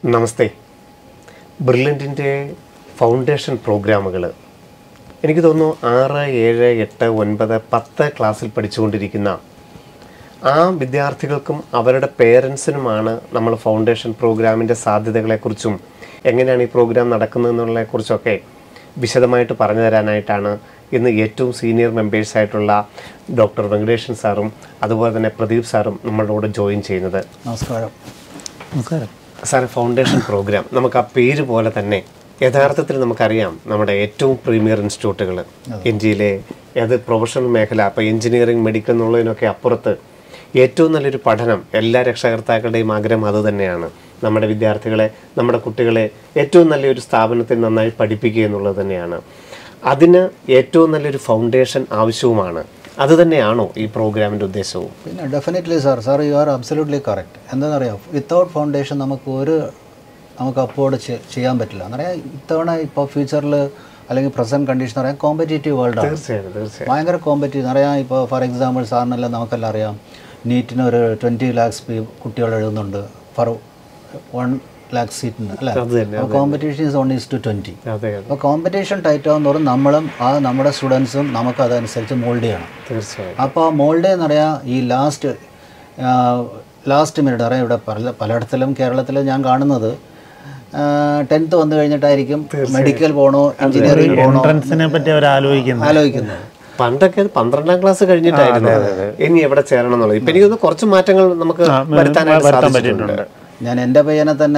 നമസ്തേ. ബ്രില്യൻറ്റിൻ്റെ foundation പ്രോഗ്രാമുകൾ എനിക്ക് തോന്നുന്നു 6, 7, 8, 9, 10 ക്ലാസ്സിൽ പഠിച്ചുകൊണ്ടിരിക്കുന്ന ആ വിദ്യാർത്ഥികൾക്കും അവരുടെ പേരൻസിനുമാണ് നമ്മൾ ഫൗണ്ടേഷൻ പ്രോഗ്രാമിൻ്റെ സാധ്യതകളെക്കുറിച്ചും എങ്ങനെയാണ് ഈ പ്രോഗ്രാം നടക്കുന്നതെന്നുള്ളതിനെക്കുറിച്ചൊക്കെ വിശദമായിട്ട് പറഞ്ഞു തരാനായിട്ടാണ് ഇന്ന് ഏറ്റവും സീനിയർ മെമ്പേഴ്സായിട്ടുള്ള ഡോക്ടർ വെങ്കടേഷൻ സാറും അതുപോലെ തന്നെ പ്രദീപ് സാറും നമ്മളോട് ജോയിൻ ചെയ്യുന്നത്. നമസ്കാരം. സാർ, ഫൗണ്ടേഷൻ പ്രോഗ്രാം നമുക്ക് ആ പേര് പോലെ തന്നെ യഥാർത്ഥത്തിൽ നമുക്കറിയാം നമ്മുടെ ഏറ്റവും പ്രീമിയർ ഇൻസ്റ്റിറ്റ്യൂട്ടുകൾ ഇന്ത്യയിലെ അത് പ്രൊഫഷണൽ മേഖല, അപ്പോൾ എഞ്ചിനീയറിംഗ്, മെഡിക്കൽ എന്നുള്ളതിനൊക്കെ അപ്പുറത്ത് ഏറ്റവും നല്ലൊരു പഠനം എല്ലാ രക്ഷകർത്താക്കളുടെയും ആഗ്രഹം അതുതന്നെയാണ്. നമ്മുടെ വിദ്യാർത്ഥികളെ, നമ്മുടെ കുട്ടികളെ ഏറ്റവും നല്ലൊരു സ്ഥാപനത്തിൽ നന്നായി പഠിപ്പിക്കുക എന്നുള്ളത് തന്നെയാണ്. അതിന് ഏറ്റവും നല്ലൊരു ഫൗണ്ടേഷൻ ആവശ്യവുമാണ്. അതുതന്നെയാണോ ഈ പ്രോഗ്രാമിൻ്റെ ഉദ്ദേശവും? പിന്നെ definitely sir you are absolutely correct. എന്താണെന്നറിയാം, വിത്തൗട്ട് ഫൗണ്ടേഷൻ നമുക്ക് അഫോർഡ് ചെയ്യാൻ പറ്റില്ല. എന്നറിയാം, ഇത്തവണ ഇപ്പോൾ ഫ്യൂച്ചറിൽ അല്ലെങ്കിൽ പ്രസൻറ്റ് കണ്ടീഷൻ അറിയാം, കോമ്പറ്റേറ്റീവ് വേൾഡാണ്. ഭയങ്കര കോമ്പറ്റേറ്റീവ് അറിയാം. ഇപ്പോൾ ഫോർ എക്സാമ്പിൾ സാറിനെല്ലാം നമുക്കെല്ലാം അറിയാം, നീറ്റിന് ഒരു 20 lakhs കുട്ടികൾ എഴുതുന്നുണ്ട് ഫോർ 1 lakh സീറ്റിന് അല്ലേ. അപ്പോൾ കോമ്പറ്റീഷൻ ഈസ് 1:20. അപ്പോൾ കോമ്പറ്റീഷൻ ടൈറ്റ് ആവുന്നതോറും നമ്മളും നമ്മുടെ സ്റ്റുഡൻസും നമുക്ക് അതനുസരിച്ച് മോൾഡ് ചെയ്യണം. അപ്പോൾ മോൾഡ് എന്നറിയാം, ഈ ലാസ്റ്റ് മിനിറ്റ് അറിയാം. ഇവിടെ പലയിടത്തിലും കേരളത്തിലും ഞാൻ കാണുന്നത് 10th വന്നു കഴിഞ്ഞിട്ടായിരിക്കും മെഡിക്കൽ പോകണോ എഞ്ചിനീയറിംഗ് പോകണോ ആലോചിക്കുന്നത്. പണ്ടൊക്കെ 12ാം ക്ലാസ് കഴിഞ്ഞിട്ടായിരുന്നു ഇനി എവിടെ ചേരണം എന്നുള്ളത്. ഇപ്പം എനിക്ക് കുറച്ച് മാറ്റങ്ങൾ നമുക്ക് വരുത്താനായിട്ട് സാധിച്ചിട്ടുണ്ട്. ഞാൻ എൻ്റെ പയ്യനെ തന്നെ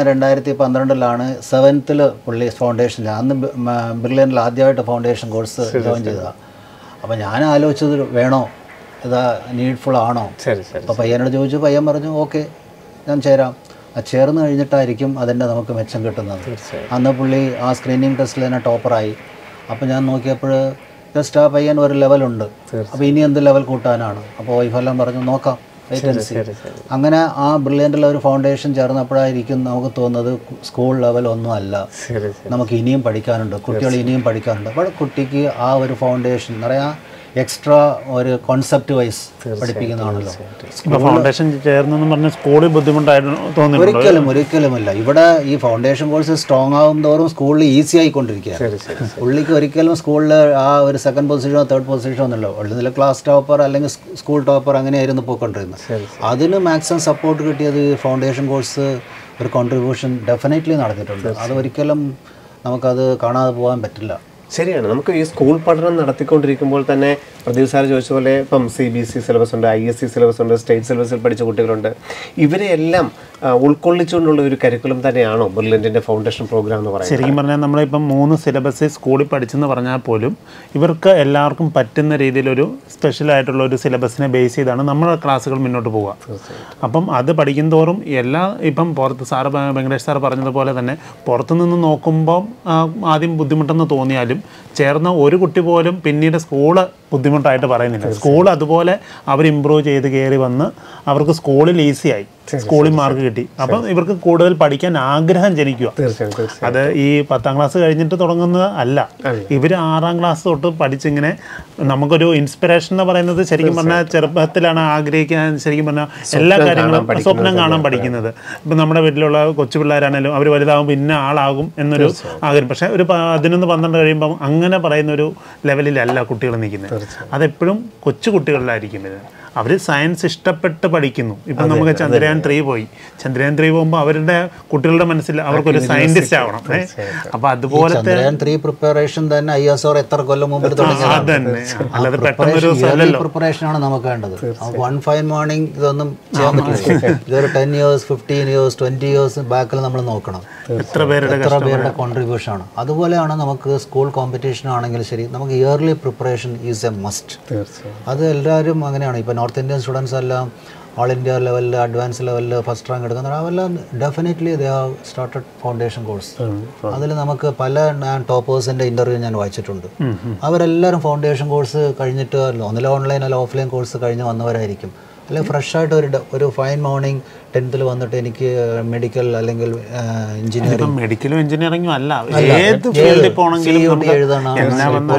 2012 7th പുള്ളി ഫൗണ്ടേഷനിൽ, അന്ന് ബ്രില്യൻറ്റിൽ ആദ്യമായിട്ട് ഫൗണ്ടേഷൻ കോഴ്സ് ജോയിൻ ചെയ്തതാണ്. അപ്പോൾ ഞാൻ ആലോചിച്ചത് വേണോ, ഇതാ നീഡ്ഫുൾ ആണോ. അപ്പോൾ പയ്യനോട് ചോദിച്ചു, പയ്യൻ പറഞ്ഞു ഓക്കെ ഞാൻ ചേരാം. ചേർന്ന് കഴിഞ്ഞിട്ടായിരിക്കും അതിൻ്റെ നമുക്ക് മെച്ചം കിട്ടുന്നത്. അന്ന് പുള്ളി ആ സ്ക്രീനിങ് ടെസ്റ്റിൽ തന്നെ ടോപ്പറായി. അപ്പോൾ ഞാൻ നോക്കിയപ്പോൾ ജസ്റ്റ് ആ പയ്യൻ ഒരു ലെവലുണ്ട്. അപ്പോൾ ഇനി എന്ത് ലെവൽ കൂട്ടാനാണ്. അപ്പോൾ വൈഫെല്ലാം പറഞ്ഞു നോക്കാം, വേക്കൻസി. അങ്ങനെ ആ ബ്രില്യൻറ്റിൽ ഒരു ഫൗണ്ടേഷൻ ചേർന്നപ്പോഴായിരിക്കും നമുക്ക് തോന്നുന്നത് സ്കൂൾ ലെവൽ ഒന്നും അല്ല, നമുക്ക് ഇനിയും പഠിക്കാനുണ്ട്, കുട്ടികൾ ഇനിയും പഠിക്കാനുണ്ട്. അപ്പോൾ കുട്ടിക്ക് ആ ഒരു ഫൗണ്ടേഷൻ പറയാം എക്സ്ട്രാ ഒരു കോൺസെപ്റ്റ് വൈസ് പഠിപ്പിക്കുന്നതാണല്ലോ. ഫൗണ്ടേഷൻ ചേർന്നെന്ന് പറഞ്ഞാൽ സ്കൂളിൽ ബുദ്ധിമുട്ടായിട്ട് ഒരിക്കലുമില്ല. ഇവിടെ ഈ ഫൗണ്ടേഷൻ കോഴ്സ് സ്ട്രോങ് ആകും തോറും സ്കൂളിൽ ഈസി ആയിക്കൊണ്ടിരിക്കുകയാണ്. പുള്ളിക്ക് ഒരിക്കലും സ്കൂളിൽ ആ ഒരു 2nd പൊസിഷനോ 3rd പൊസിഷനോ ഒന്നുമില്ല. ഉള്ളതിൽ ക്ലാസ് ടോപ്പർ അല്ലെങ്കിൽ സ്കൂൾ ടോപ്പർ അങ്ങനെയായിരുന്നു പോയിക്കൊണ്ടിരുന്നത്. അതിന് മാക്സിമം സപ്പോർട്ട് കിട്ടിയത് ഫൗണ്ടേഷൻ കോഴ്സ് ഒരു കോൺട്രിബ്യൂഷൻ ഡെഫിനറ്റ്ലി നടത്തിയിട്ടുണ്ട്. അത് ഒരിക്കലും നമുക്കത് കാണാതെ പോകാൻ പറ്റില്ല. ശരിയാണ്. നമുക്ക് ഈ സ്കൂൾ പഠനം നടത്തിക്കൊണ്ടിരിക്കുമ്പോൾ തന്നെ പ്രദീപ് സാർ ചോദിച്ച പോലെ ഇപ്പം CBSE സിലബസ് ഉണ്ട്, ISC സിലബസ് ഉണ്ട്, സ്റ്റേറ്റ് സിലബസിൽ പഠിച്ച കുട്ടികളുണ്ട്. ഇവരെയെല്ലാം ഉൾക്കൊള്ളിച്ചുകൊണ്ടുള്ള ഒരു കരിക്കുലം തന്നെയാണോ ബ്രില്യൻറ്റിൻ്റെ ഫൗണ്ടേഷൻ പ്രോഗ്രാം എന്ന് പറയുന്നത്? ശരിക്കും പറഞ്ഞാൽ നമ്മളിപ്പം 3 സിലബസ് സ്കൂളിൽ പഠിച്ചെന്ന് പറഞ്ഞാൽ പോലും ഇവർക്ക് എല്ലാവർക്കും പറ്റുന്ന രീതിയിലൊരു സ്പെഷ്യലായിട്ടുള്ള ഒരു സിലബസിനെ ബേസ് ചെയ്താണ് നമ്മുടെ ക്ലാസ്സുകൾ മുന്നോട്ട് പോവുക. അപ്പം അത് പഠിക്കും തോറും ഇപ്പം പുറത്ത് വെങ്കടേഷ് സാർ പറഞ്ഞതുപോലെ തന്നെ പുറത്തുനിന്ന് നോക്കുമ്പം ആദ്യം ബുദ്ധിമുട്ടെന്ന് തോന്നിയാലും ചേർന്ന ഒരു കുട്ടി പോലും പിന്നീട് സ്കൂള് ബുദ്ധിമുട്ടായിട്ട് പറയുന്നില്ല. സ്കൂൾ അതുപോലെ അവർ ഇമ്പ്രൂവ് ചെയ്ത് കയറി വന്ന് അവർക്ക് സ്കൂളിൽ ഈസിയായി, സ്കൂളിൽ മാർക്ക് കിട്ടി. അപ്പം ഇവർക്ക് കൂടുതൽ പഠിക്കാൻ ആഗ്രഹം ജനിക്കുക. അത് ഈ 10ാം ക്ലാസ് കഴിഞ്ഞിട്ട് തുടങ്ങുന്നത് അല്ല. ഇവർ 6ാം ക്ലാസ് തൊട്ട് പഠിച്ചിങ്ങനെ നമുക്കൊരു ഇൻസ്പിറേഷൻ എന്ന് പറയുന്നത് ശരിക്കും പറഞ്ഞാൽ ചെറുപ്പത്തിലാണ് ആഗ്രഹിക്കാൻ, ശരിക്കും പറഞ്ഞാൽ എല്ലാ കാര്യങ്ങളും സ്വപ്നം കാണാൻ പഠിക്കുന്നത്. ഇപ്പം നമ്മുടെ വീട്ടിലുള്ള കൊച്ചു പിള്ളേരാണെങ്കിലും അവർ വലുതാകുമ്പോൾ ഇന്ന ആളാകും എന്നൊരു ആഗ്രഹം. പക്ഷേ ഒരു 11, 12 കഴിയുമ്പം അങ്ങനെ പറയുന്നൊരു ലെവലിലല്ല കുട്ടികൾ നിൽക്കുന്നത്. അതെപ്പോഴും കൊച്ചു കുട്ടികളിലായിരിക്കും ഇത്. അവർ സയൻസ് ഇഷ്ടപ്പെട്ട് പഠിക്കുന്നു. ഇപ്പം നമുക്ക് ചന്ദ്രയാൻ 3 പോയി. ചന്ദ്രയാൻ 3 പോകുമ്പോൾ അവരുടെ കുട്ടികളുടെ മനസ്സിൽ അവർക്കൊരു സയന്റിസ്റ്റ് ആവണം. അപ്പം അതുപോലത്തെ പ്രിപ്പറേഷൻ തന്നെ ISR എത്ര കൊല്ലം മുമ്പ് അതന്നെ, അല്ലാതെ പെട്ടെന്നൊരു പ്രിപ്പറേഷനാണ് നമുക്ക് വേണ്ടത്. 1 fine morning ഇതൊന്നും ചെയ്യാൻ പറ്റില്ല. ഇതൊരു 10 years, 15 years, 20 years ബാക്കിൽ നമ്മൾ നോക്കണം. എത്ര പേരുടെ കോൺട്രിബ്യൂഷൻ ആണ്. അതുപോലെയാണ് നമുക്ക് സ്കൂൾ കോമ്പറ്റീഷൻ ആണെങ്കിൽ ശരി, നമുക്ക് early preparation is a must. അത് എല്ലാവരും അങ്ങനെയാണ്. ഇപ്പം നോർത്ത് ഇന്ത്യൻ സ്റ്റുഡൻസ് എല്ലാം ഓൾ ഇന്ത്യ ലെവലിൽ, അഡ്വാൻസ് ലെവലിൽ ഫസ്റ്റ് റാങ്ക് എടുക്കുന്നത് അവരെല്ലാം definitely they have started foundation course. അതിൽ നമുക്ക് പല ടോപ്പേഴ്സിൻ്റെ ഇൻ്റർവ്യൂ ഞാൻ വായിച്ചിട്ടുണ്ട്. അവരെല്ലാവരും ഫൗണ്ടേഷൻ കോഴ്സ് കഴിഞ്ഞിട്ട് ഒന്നിലെ ഓൺലൈൻ അല്ല ഓഫ്ലൈൻ കോഴ്സ് കഴിഞ്ഞ് വന്നവരായിരിക്കും. അല്ലെങ്കിൽ ഫ്രഷായിട്ട് ഒരു ഫൈൻ മോർണിംഗ് 10th വന്നിട്ട് എനിക്ക് മെഡിക്കൽ അല്ലെങ്കിൽ മെഡിക്കലും എഞ്ചിനീയറിംഗും അല്ല, ഏത് ഫീൽഡിൽ പോകണമെങ്കിലും എഴുതണം.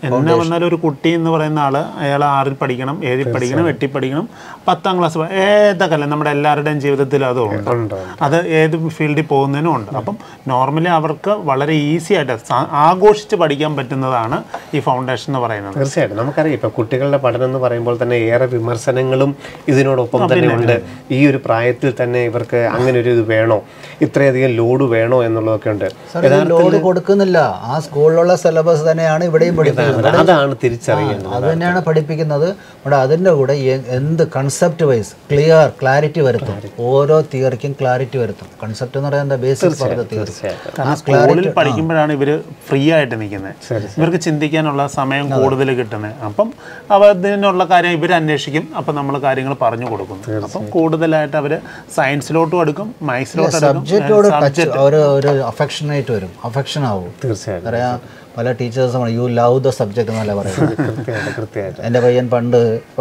എന്നെ വന്നാലും ഒരു കുട്ടി എന്ന് പറയുന്ന ആൾ അയാൾ 6ൽ പഠിക്കണം, 7ൽ പഠിക്കണം, 8ൽ പഠിക്കണം, 10ാം ക്ലാസ് ഏതൊക്കെ അല്ല നമ്മുടെ എല്ലാവരുടെയും ജീവിതത്തിൽ അതുണ്ട്. അത് ഏത് ഫീൽഡിൽ പോകുന്നതിനും ഉണ്ട്. അപ്പം നോർമലി അവർക്ക് വളരെ ഈസി ആയിട്ട് ആഘോഷിച്ച് പഠിക്കാൻ പറ്റുന്നതാണ് ഈ ഫൗണ്ടേഷൻ എന്ന് പറയുന്നത്. തീർച്ചയായിട്ടും നമുക്കറിയാം ഇപ്പോൾ കുട്ടികളുടെ പഠനം എന്ന് പറയുമ്പോൾ തന്നെ ഏറെ വിമർശനങ്ങളും ഇതിനോടൊപ്പം തന്നെ ഉണ്ട്. ഈ ഒരു പ്രായത്തിൽ തന്നെ ഇവർക്ക് അങ്ങനെ ഒരു ഇത് വേണോ, ഇത്രയധികം ലോഡ് വേണോ എന്നുള്ളതൊക്കെ ഉണ്ട്. ലോഡ് കൊടുക്കുന്നില്ല, ആ സ്കൂളിലുള്ള സിലബസ് തന്നെയാണ് ഇവിടെയും പഠിപ്പിക്കുന്നത്. അതാണ് തിരിച്ചറിയുന്നത്. അത് തന്നെയാണ് പഠിപ്പിക്കുന്നത്. ഇവിടെ അതിൻ്റെ കൂടെ എന്ത് കൺസെപ്റ്റ് വൈസ് ക്ലാരിറ്റി വരുത്തും. ഓരോ തിയറിക്കും ക്ലാരിറ്റി വരുത്തും. കൺസെപ്റ്റ് എന്ന് പറയുന്നത് ബേസിക് സ്കൂളിൽ പഠിക്കുമ്പോഴാണ് ഇവർ ഫ്രീ ആയിട്ട് നിൽക്കുന്നത്. ഇവർക്ക് ചിന്തിക്കാനുള്ള സമയം കൂടുതൽ കിട്ടുന്നത്. അപ്പം അതിനുള്ള കാര്യം ഇവർ അന്വേഷിക്കും. അപ്പം നമ്മൾ കാര്യങ്ങൾ പറഞ്ഞു കൊടുക്കും. അപ്പം കൂടുതലായിട്ട് അവർ സയൻസിലോട്ടും എടുക്കും, മാത്സിലോട്ടും സബ്ജക്റ്റോട് ഒരു അഫെക്ഷനായിട്ട് വരും, അഫെക്ഷൻ ആവും. തീർച്ചയായിട്ടും അറിയാം പല ടീച്ചേഴ്സും യു ലവ് ദ സബ്ജക്റ്റ് എന്നല്ല പറയുന്നത്. എൻ്റെ പയ്യൻ പണ്ട്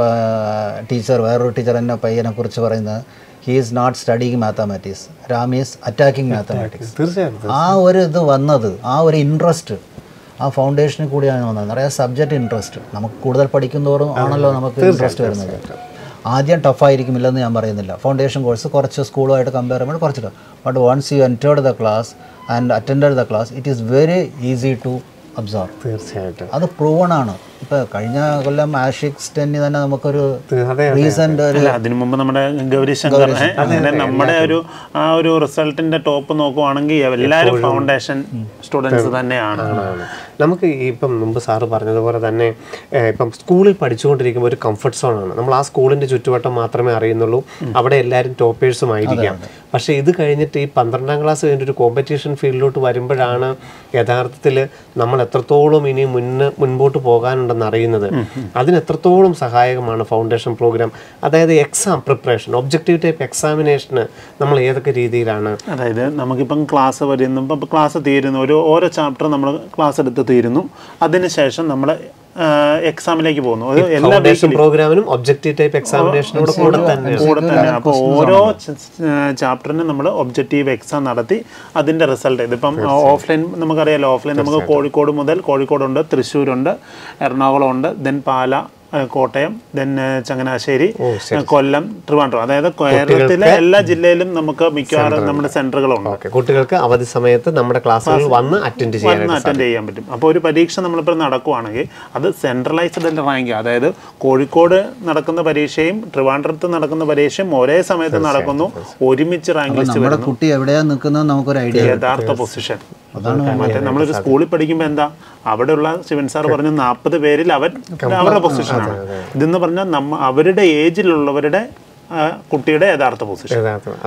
വേറൊരു ടീച്ചർ എൻ്റെ പയ്യനെ കുറിച്ച് പറയുന്നത് he is not studying mathematics, Ram is attacking mathematics. തീർച്ചയായിട്ടും ആ ഒരു ഇത് വന്നത്, ആ ഒരു ഇൻട്രസ്റ്റ് ആ ഫൗണ്ടേഷനിൽ കൂടിയാണ് വന്നത്. അറിയാം സബ്ജക്റ്റ് ഇൻട്രസ്റ്റ് നമുക്ക് കൂടുതൽ പഠിക്കുന്നതോറും ആണല്ലോ നമുക്ക് ഇൻട്രസ്റ്റ് വരുന്നത്. ആദ്യം ടഫായിരിക്കും ഇല്ലെന്ന് ഞാൻ പറയുന്നില്ല. ഫൗണ്ടേഷൻ കോഴ്സ് കുറച്ച് സ്കൂളുമായിട്ട് കമ്പയർ ചെയ്യുമ്പോൾ കുറച്ച് tough. But once you entered the class and attended the class it is very easy to absorb. തീർച്ചയായിട്ടും അത് പ്രൂവൺ ആണ്. ഇപ്പോൾ കഴിഞ്ഞ കൊല്ലം ആഷിക്സ് ടെന്നി തന്നെ നമുക്കൊരു റീസെന്റ് അതിനു മുമ്പ് നമ്മുടെ ഗൗരിശങ്കർ നമ്മുടെ ആ ഒരു റിസൾട്ടിന്റെ ടോപ്പ് നോക്കുവാണെങ്കിൽ എല്ലാവരും ഫൗണ്ടേഷൻ സ്റ്റുഡൻസ് തന്നെയാണ്. നമുക്ക് ഇപ്പം മുമ്പ് സാറ് പറഞ്ഞതുപോലെ തന്നെ ഇപ്പം സ്കൂളിൽ പഠിച്ചുകൊണ്ടിരിക്കുമ്പോൾ ഒരു കംഫർട്ട് സോണാണ്. നമ്മൾ ആ സ്കൂളിൻ്റെ ചുറ്റുവട്ടം മാത്രമേ അറിയുന്നുള്ളൂ. അവിടെ എല്ലാവരും ടോപ്പേഴ്സും ആയിരിക്കാം. പക്ഷേ ഇത് കഴിഞ്ഞിട്ട് ഈ 12ാം ക്ലാസ് കഴിഞ്ഞിട്ട് ഒരു കോമ്പറ്റീഷൻ ഫീൽഡിലോട്ട് വരുമ്പോഴാണ് യഥാർത്ഥത്തിൽ നമ്മൾ എത്രത്തോളം ഇനി മുൻപോട്ട് പോകാനുണ്ടെന്ന് അറിയുന്നത്. അതിന് എത്രത്തോളം സഹായകമാണ് ഫൗണ്ടേഷൻ പ്രോഗ്രാം. അതായത് എക്സാം പ്രിപ്പറേഷൻ, ഒബ്ജക്റ്റീവ് ടൈപ്പ് എക്സാമിനേഷന് നമ്മൾ ഏതൊക്കെ രീതിയിലാണ്, അതായത് നമുക്കിപ്പം ക്ലാസ് വരുന്നു, ഇപ്പം ക്ലാസ് തീരുന്നു, ഓരോ ചാപ്റ്റർ നമ്മൾ ക്ലാസ് എടുത്ത് തീരുന്നു, അതിനുശേഷം നമ്മൾ എക്സാമിലേക്ക് പോകുന്നു. അത് എല്ലാ പ്രോഗ്രാമിനും ഒബ്ജക്റ്റീവ് ടൈപ്പ് എക്സാമിനേഷനോട് കൂടെ തന്നെ. അപ്പോൾ ഓരോ ചാപ്റ്ററിനും നമ്മൾ ഒബ്ജക്റ്റീവ് എക്സാം നടത്തി അതിൻ്റെ റിസൾട്ട്. ഇതിപ്പം ഓഫ്ലൈൻ നമുക്കറിയാലോ, ഓഫ്ലൈൻ നമുക്ക് കോഴിക്കോടുണ്ട്, തൃശ്ശൂരുണ്ട്, എറണാകുളം ഉണ്ട്, ദെൻ പാല, കോട്ടയം, ദെൻ ചങ്ങനാശ്ശേരി, കൊല്ലം, ട്രിവാൻഡ്രം. അതായത് കേരളത്തിലെ എല്ലാ ജില്ലയിലും നമുക്ക് മിക്കവാറും നമ്മുടെ സെന്ററുകളുണ്ട്. കുട്ടികൾക്ക് അവധി സമയത്ത് നമ്മുടെ ക്ലാസ്സുകൾ വന്ന് അറ്റൻഡ് ചെയ്യാൻ പറ്റും. അപ്പോൾ ഒരു പരീക്ഷ നമ്മളിപ്പോൾ നടക്കുവാണെങ്കിൽ അത് സെൻട്രലൈസ്ഡ് റാങ്ക്, അതായത് കോഴിക്കോട് നടക്കുന്ന പരീക്ഷയും ട്രിവാൻഡ്രത്ത് നടക്കുന്ന പരീക്ഷയും ഒരേ സമയത്ത് നടക്കുന്നു, ഒരുമിച്ച് റാങ്ക് ലിസ്റ്റ് വരുന്നു. കുട്ടി എവിടെയാണ് നിൽക്കുന്നത് നമുക്കൊരു ഐഡിയ, യഥാർത്ഥ പൊസിഷൻ. മറ്റേ നമ്മളൊരു സ്കൂളിൽ പഠിക്കുമ്പോൾ എന്താ, അവിടെയുള്ള ശിവൻ സാർ പറഞ്ഞ 40 പേരിൽ അവരുടെ പൊസിഷനാണ്. ഇതെന്ന് പറഞ്ഞാൽ അവരുടെ ഏജിലുള്ളവരുടെ കുട്ടിയുടെ യഥാർത്ഥ പൊസിഷൻ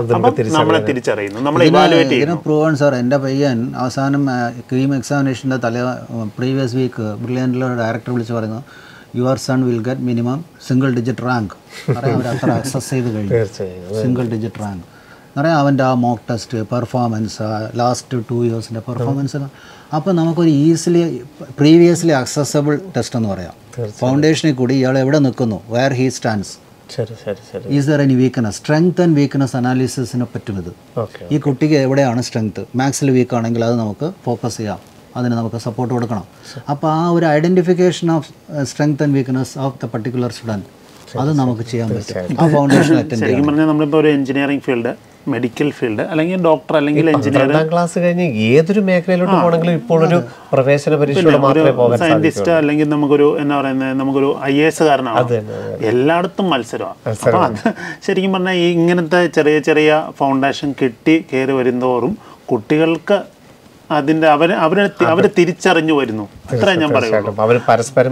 നമ്മളെ തിരിച്ചറിയുന്നു, നമ്മൾ ഇവാലുവേറ്റ് ചെയ്യുന്നു. Proven sir. എൻ്റെ പയ്യൻ അവസാനം ക്രീം എക്സാമിനേഷൻ്റെ പ്രീവിയസ് വീക്ക് ബ്രില്യൻറ്റിലെ ഡയറക്ടർ വിളിച്ച് പറയുന്നു your son will get minimum single digit rank. അവർ അത്ര അക്സസ് ചെയ്ത് കഴിഞ്ഞു, സിംഗിൾ ഡിജിറ്റ് റാങ്ക്. പറയാം അവൻ്റെ ആ മോക്ക് ടെസ്റ്റ് പെർഫോമൻസ്, ലാസ്റ്റ് 2 ഇയേഴ്സിൻ്റെ പെർഫോമൻസ്. അപ്പോൾ നമുക്കൊരു പ്രീവിയസ്ലി അക്സസബിൾ ടെസ്റ്റ് എന്ന് പറയാം. ഫൗണ്ടേഷനിൽ കൂടി ഇയാൾ എവിടെ നിൽക്കുന്നു, where he stands, is there any weakness, strength and weakness അനാലിസിസിനെ പറ്റും. ഇത് ഈ കുട്ടിക്ക് എവിടെയാണ് സ്ട്രെങ്ത്, മാത്സിൽ വീക്ക് ആണെങ്കിൽ അത് നമുക്ക് ഫോക്കസ് ചെയ്യാം, അതിന് നമുക്ക് സപ്പോർട്ട് കൊടുക്കണം. അപ്പോൾ ആ ഒരു identification of strength and weakness of the particular student അത് നമുക്ക് ചെയ്യാൻ പറ്റും ആ ഫൗണ്ടേഷൻ അറ്റൻഡ് ചെയ്യാൻ. ശരിക്കും പറഞ്ഞാൽ നമ്മളിപ്പോൾ ഒരു എഞ്ചിനീയറിംഗ് ഫീൽഡ്, മെഡിക്കൽ ഫീൽഡ്, അല്ലെങ്കിൽ ഡോക്ടർ, അല്ലെങ്കിൽ എഞ്ചിനീയർ, ക്ലാസ് കഴിഞ്ഞ് ഏതൊരു മേഖലയിലോട്ട് പോകണമെങ്കിലും ഇപ്പോൾ ഒരു പ്രവേശന പരീക്ഷ മാത്രമേ പോകാൻ സയന്റിസ്റ്റ്, അല്ലെങ്കിൽ നമുക്കൊരു എന്നാ പറയുന്നത്, നമുക്കൊരു IAS കാരനാണ്. എല്ലായിടത്തും മത്സരമാണ്. അപ്പോൾ അത് ശരിക്കും പറഞ്ഞാൽ ഈ ഇങ്ങനത്തെ ചെറിയ ചെറിയ ഫൗണ്ടേഷൻ കയറി വരുന്നതോറും കുട്ടികൾക്ക് അതിന്റെ അവരെ തിരിച്ചറിഞ്ഞു വരുന്നു. അത്ര ഞാൻ പറയുള്ളൂ. അവർ പരസ്പരം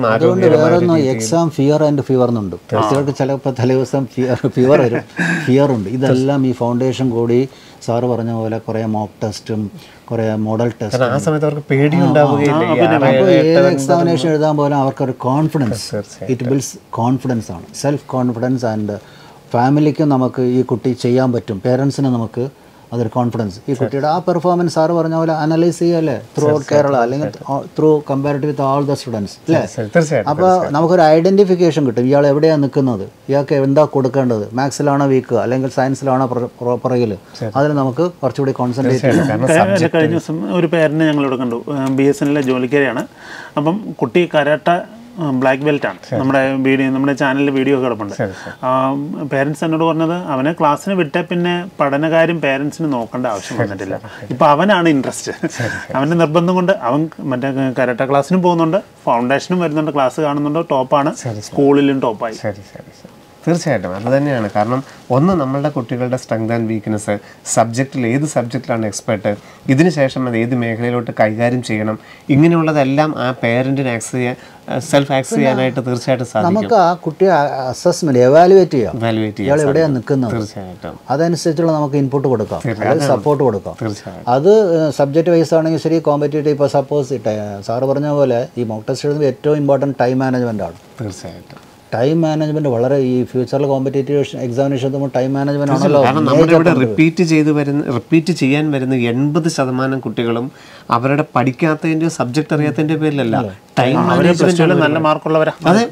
എക്സാം ഫിയർ ആൻഡ് ഫീവർ എന്നുണ്ട്. കുട്ടികൾക്ക് ചിലപ്പോൾ തലേദിവസം ഫീവർ വരും, ഫിയർ ഉണ്ട്. ഇതെല്ലാം ഈ ഫൗണ്ടേഷൻ കൂടി സാറ് പറഞ്ഞ പോലെ കുറേ മോക്ക് ടെസ്റ്റും കുറേ മോഡൽ ടെസ്റ്റും, ആ സമയത്ത് അവർക്ക് പേടിയുണ്ടാവുകയില്ല. ഏത് എക്സാമിനേഷൻ എഴുതാൻ പോലും അവർക്കൊരു കോൺഫിഡൻസ്, ഇറ്റ് ബിൽഡ്സ് കോൺഫിഡൻസ് ആണ്, സെൽഫ് കോൺഫിഡൻസ്. ആൻഡ് ഫാമിലിക്ക് നമുക്ക് ഈ കുട്ടി ചെയ്യാൻ പറ്റും, പേരൻസിന് നമുക്ക് അതൊരു കോൺഫിഡൻസ്. ഈ കുട്ടിയുടെ ആ പെർഫോമൻസ് സാറ് പറഞ്ഞ പോലെ അനലൈസ് ചെയ്യല്ലേ ത്രൂ ഔട്ട് കേരള അല്ലെങ്കിൽ through comparative with all the students അല്ലേ. അപ്പോൾ നമുക്കൊരു ഐഡൻറ്റിഫിക്കേഷൻ കിട്ടും, ഇയാൾ എവിടെയാണ് നിൽക്കുന്നത്, ഇയാൾക്ക് എന്താ കൊടുക്കേണ്ടത്, മാത്സിലാണോ വീക്ക് അല്ലെങ്കിൽ സയൻസിലാണോ പുറകിൽ, അതിൽ നമുക്ക് കുറച്ചുകൂടി കോൺസെൻട്രേറ്റ് ചെയ്യാം. കഴിഞ്ഞ ദിവസം ഒരു പേരനെ ഞങ്ങളിവിടെ കണ്ടു, BSNL ജോലിക്കാരിയാണ്. അപ്പം കുട്ടി കരാട്ട ബ്ലാക്ക് ബെൽറ്റ് ആണ്. നമ്മുടെ ചാനലിൽ വീഡിയോ കിടപ്പുണ്ട്. പേരൻസ് എന്നോട് പറഞ്ഞത് അവനെ ക്ലാസ്സിന് വിട്ട പിന്നെ പഠനകാര്യം പേരൻസിന് നോക്കേണ്ട ആവശ്യം വന്നിട്ടില്ല. ഇപ്പം അവനാണ് ഇൻട്രസ്റ്റ്. അവൻ്റെ നിർബന്ധം കൊണ്ട് അവൻ മറ്റേ കരാട്ട ക്ലാസ്സിനും പോകുന്നുണ്ട്, ഫൗണ്ടേഷനും വരുന്നുണ്ട്, ക്ലാസ് കാണുന്നുണ്ട്, ടോപ്പാണ്, സ്കൂളിലും ടോപ്പായി. തീർച്ചയായിട്ടും അത് തന്നെയാണ്. കാരണം ഒന്ന് നമ്മളുടെ കുട്ടികളുടെ സ്ട്രെങ്ത് ആൻഡ് വീക്ക്നെസ്, സബ്ജക്റ്റിൽ ഏത് സബ്ജക്റ്റിലാണ് എക്സ്പെർട്ട്, ഇതിന് ശേഷം അത് ഏത് മേഖലയിലോട്ട് കൈകാര്യം ചെയ്യണം, ഇങ്ങനെയുള്ളതെല്ലാം ആ പേരൻറ്റിന് സെൽഫ് ആക്സസ് ചെയ്യാനായിട്ട് തീർച്ചയായിട്ടും സാധിക്കും. നമുക്ക് ആ കുട്ടിയെ അസസ്മെന്റ് എവാലുവേറ്റ് ചെയ്യാം, ഇയാൾ എവിടെയാണ് നിൽക്കുന്നത്, തീർച്ചയായിട്ടും അതനുസരിച്ചുള്ള നമുക്ക് ഇൻപുട്ട് കൊടുക്കാം, സപ്പോർട്ട് കൊടുക്കാം. അത് സബ്ജക്റ്റ് വൈസ് ആണെങ്കിൽ ശരി, കോമ്പറ്റേറ്റീവ്. ഇപ്പോൾ സപ്പോസ് സാറ് പറഞ്ഞ പോലെ ഈ മോക്ക് ടെസ്റ്റ് എഴുതുമ്പോൾ ഏറ്റവും ഇമ്പോർട്ടൻറ്റ് ടൈം മാനേജ്മെൻ്റ് ആണ്. തീർച്ചയായിട്ടും ടൈം മാനേജ്മെന്റ് വളരെ ഈ ഫ്യൂച്ചറിൽ കോമ്പറ്റേറ്റീവ് എക്സാമിനേഷൻ എഴുതുമ്പോൾ ടൈം മാനേജ്മെന്റ് ആണല്ലോ. കാരണം നമ്മുടെ ഇവിടെ റിപ്പീറ്റ് ചെയ്യാൻ വരുന്ന 80% കുട്ടികളും അവരുടെ പഠിക്കാത്തതിൻ്റെ സബ്ജക്റ്റ് അറിയാത്തതിൻ്റെ പേരിലല്ല, ടൈം മാനേജ്മെന്റ് നല്ല മാർക്കുള്ളവരാ. അതെ,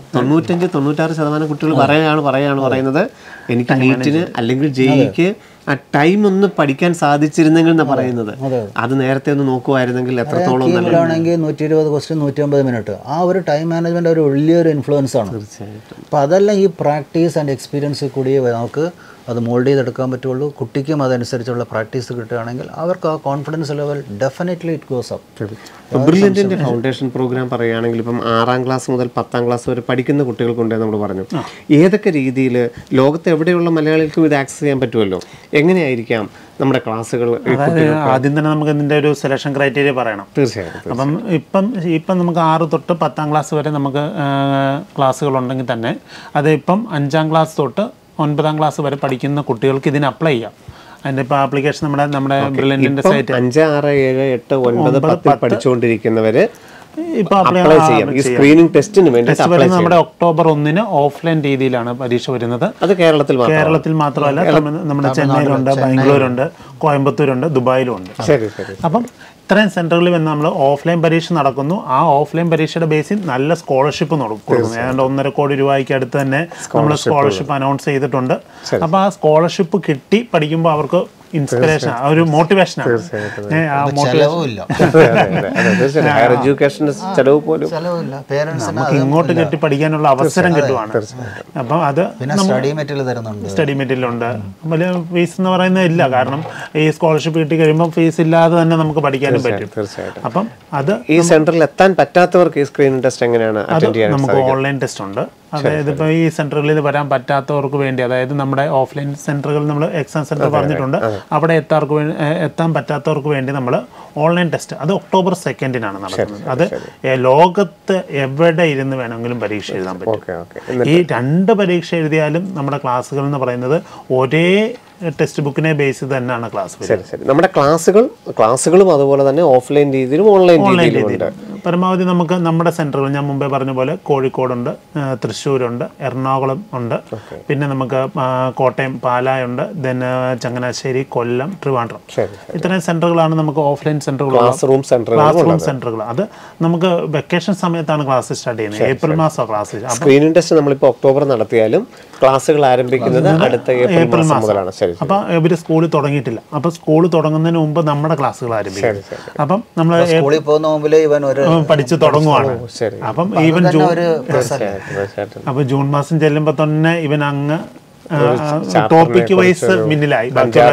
95-96% കുട്ടികൾ പറയുന്നത് എനിക്ക് നീറ്റിന് അല്ലെങ്കിൽ JEEക്ക് ആ ടൈം ഒന്ന് പഠിക്കാൻ സാധിച്ചിരുന്നെങ്കിൽ എന്ന് പറയുന്നത്. അത് നേരത്തെ ഒന്ന് നോക്കുമായിരുന്നെങ്കിൽ എത്രത്തോളം ആണെങ്കിൽ 120 ക്വസ്റ്റ്യൻ 150 മിനിറ്റ്, ആ ഒരു ടൈം മാനേജ്മെന്റ് ഒരു വലിയൊരു ഇൻഫ്ലുവൻസ് ആണ്. തീർച്ചയായിട്ടും. അപ്പോൾ അതെല്ലാം ഈ പ്രാക്ടീസ് ആൻഡ് എക്സ്പീരിയൻസിൽ കൂടി നമുക്ക് അത് മോൾഡ് ചെയ്തെടുക്കാൻ പറ്റുള്ളൂ. കുട്ടിക്കും അതനുസരിച്ചുള്ള പ്രാക്ടീസ് കിട്ടുകയാണെങ്കിൽ അവർക്ക് ആ confidence level definitely it goes up. ബ്രില്യൻറ്റിൻ്റെ ഫൗണ്ടേഷൻ പ്രോഗ്രാം പറയുകയാണെങ്കിൽ ഇപ്പം 6ാം ക്ലാസ് മുതൽ 10ാം ക്ലാസ് വരെ പഠിക്കുന്ന കുട്ടികൾക്കുണ്ട് നമ്മൾ പറഞ്ഞു. ഏതൊക്കെ രീതിയിൽ ലോകത്ത് എവിടെയുള്ള മലയാളികൾക്കും ഇത് ആക്സസ് ചെയ്യാൻ പറ്റുമല്ലോ, എങ്ങനെയായിരിക്കാം നമ്മുടെ ക്ലാസ്സുകൾ? ആദ്യം തന്നെ നമുക്ക് ഇതിൻ്റെ ഒരു സെലക്ഷൻ ക്രൈറ്റീരിയ പറയണം. തീർച്ചയായിട്ടും. ഇപ്പം നമുക്ക് 6 തൊട്ട് 10ാം ക്ലാസ് വരെ നമുക്ക് ക്ലാസ്സുകളുണ്ടെങ്കിൽ തന്നെ അത് ഇപ്പം 5ാം ക്ലാസ് തൊട്ട് 9ാം ക്ലാസ് വരെ പഠിക്കുന്ന കുട്ടികൾക്ക് ഇതിന് അപ്ലൈ ചെയ്യാം. അതിൻ്റെ ഇപ്പോൾ ആപ്ലിക്കേഷൻ നമ്മുടെ ബ്രില്യൻറ്റിൻ്റെ സൈറ്റ് 5, 6, 7, 8, 9, 10 പഠിച്ചുകൊണ്ടിരിക്കുന്നവർ ഇപ്പോൾ അപ്ലൈ ചെയ്യാം. ഈ സ്ക്രീനിങ് ടെസ്റ്റിന് വേണ്ടി നമ്മുടെ ഒക്ടോബർ 1 ഓഫ്ലൈൻ രീതിയിലാണ് പരീക്ഷ വരുന്നത്. അത് കേരളത്തിൽ മാത്രമല്ല, നമ്മുടെ ചെന്നൈയിലുണ്ട്, ബാംഗ്ലൂരുണ്ട്, കോയമ്പത്തൂരുണ്ട്, ദുബായിലും ഉണ്ട്. അപ്പം ഇത്രയും സെൻറ്ററുകളിൽ വന്ന് നമ്മൾ ഓഫ്ലൈൻ പരീക്ഷ നടക്കുന്നു. ആ ഓഫ്ലൈൻ പരീക്ഷയുടെ ബേസിൽ നല്ല സ്കോളർഷിപ്പ് കൊടുക്കുന്നു. ഏതാണ്ട് 1.5 കോടി രൂപയ്ക്ക് അടുത്ത് തന്നെ നമ്മൾ സ്കോളർഷിപ്പ് അനൗൺസ് ചെയ്തിട്ടുണ്ട്. അപ്പോൾ ആ സ്കോളർഷിപ്പ് കിട്ടി പഠിക്കുമ്പോൾ അവർക്ക് ഇൻസ്പിറേഷൻ, ഒരു മോട്ടിവേഷനാണ്. നമുക്ക് ഇങ്ങോട്ട് കെട്ടി പഠിക്കാനുള്ള അവസരം കിട്ടുവാണ്. അപ്പം അത് സ്റ്റഡി മെറ്റീരിയൽ ഉണ്ട്. വലിയ ഫീസ് എന്ന് പറയുന്നത് ഇല്ല, കാരണം ഈ സ്കോളർഷിപ്പ് കിട്ടി കഴിയുമ്പോൾ ഫീസ് ഇല്ലാതെ തന്നെ നമുക്ക് പഠിക്കാനും പറ്റും. അപ്പം അത് ഈ സെന്ററിൽ എത്താൻ പറ്റാത്തവർക്ക് ഈ സ്ക്രീനിംഗ് ടെസ്റ്റ് എങ്ങനെയാണ് അറ്റൻഡ് ചെയ്യാൻ? നമുക്ക് ഓൺലൈൻ ടെസ്റ്റ് ഉണ്ട്. അതായത് ഇപ്പോൾ ഈ സെൻറ്ററുകളിൽ വരാൻ പറ്റാത്തവർക്ക് വേണ്ടി, അതായത് നമ്മുടെ ഓഫ്ലൈൻ സെൻറ്ററുകൾ നമ്മൾ എക്സാം സെൻറ്റർ പറഞ്ഞിട്ടുണ്ട്, അവിടെ എത്താൻ പറ്റാത്തവർക്ക് വേണ്ടി നമ്മൾ ഓൺലൈൻ ടെസ്റ്റ്, അത് ഒക്ടോബർ 2 നടക്കുന്നത്. അത് ലോകത്ത് എവിടെ ഇരുന്ന് വേണമെങ്കിലും പരീക്ഷ എഴുതാൻ പറ്റും. ഈ 2 പരീക്ഷ എഴുതിയാലും നമ്മുടെ ക്ലാസ്സുകൾ എന്ന് പറയുന്നത് ഒരേ ടെക്സ്റ്റ് ബുക്കിനെ ബേസ് ചെയ്ത് തന്നെയാണ് ക്ലാസ്. നമ്മുടെ ക്ലാസ്സുകളും അതുപോലെ തന്നെ ഓഫ്ലൈൻ രീതിയിലും ഓൺലൈൻ രീതിയിലും പരമാവധി നമുക്ക് നമ്മുടെ സെൻറ്ററുകൾ ഞാൻ മുമ്പേ പറഞ്ഞ പോലെ കോഴിക്കോടുണ്ട്, തൃശ്ശൂരുണ്ട്, എറണാകുളം ഉണ്ട്, പിന്നെ നമുക്ക് കോട്ടയം, പാലായുണ്ട്, ദെൻ ചങ്ങനാശ്ശേരി, കൊല്ലം, ട്രിവാൻഡ്രം. ഇത്രയും സെൻറ്ററുകളാണ് നമുക്ക് ഓഫ്ലൈൻ സെൻറ്ററുകൾ, ക്ലാസ് റൂം സെൻറ്ററുകൾ. അത് നമുക്ക് വെക്കേഷൻ സമയത്താണ് ക്ലാസ് സ്റ്റാർട്ട് ചെയ്യുന്നത്. ഏപ്രിൽ മാസം ക്ലാസ്. സ്ക്രീനിംഗ് ടെസ്റ്റ് നമ്മളിപ്പോൾ ഒക്ടോബർ നടത്തിയാലും ക്ലാസ്സുകൾ ആരംഭിക്കുന്നത് അടുത്ത ഏപ്രിൽ മാസം മുതലാണ്. അപ്പം ഇവർ സ്കൂളിൽ തുടങ്ങിയിട്ടില്ല. അപ്പം സ്കൂൾ തുടങ്ങുന്നതിന് മുമ്പ് നമ്മുടെ ക്ലാസ്സുകൾ ആരംഭിക്കും. അപ്പം നമ്മൾ സ്കൂളിൽ പോകുന്ന മുമ്പിൽ ഇവൻ പഠിച്ചു തുടങ്ങുവാണ്. അപ്പം ഈവൻ ജൂൺ മാസം ചെല്ലുമ്പോൾ തന്നെ ഇവൻ അങ്ങ് ടോപ്പിക് വൈസ് മുന്നിലായി.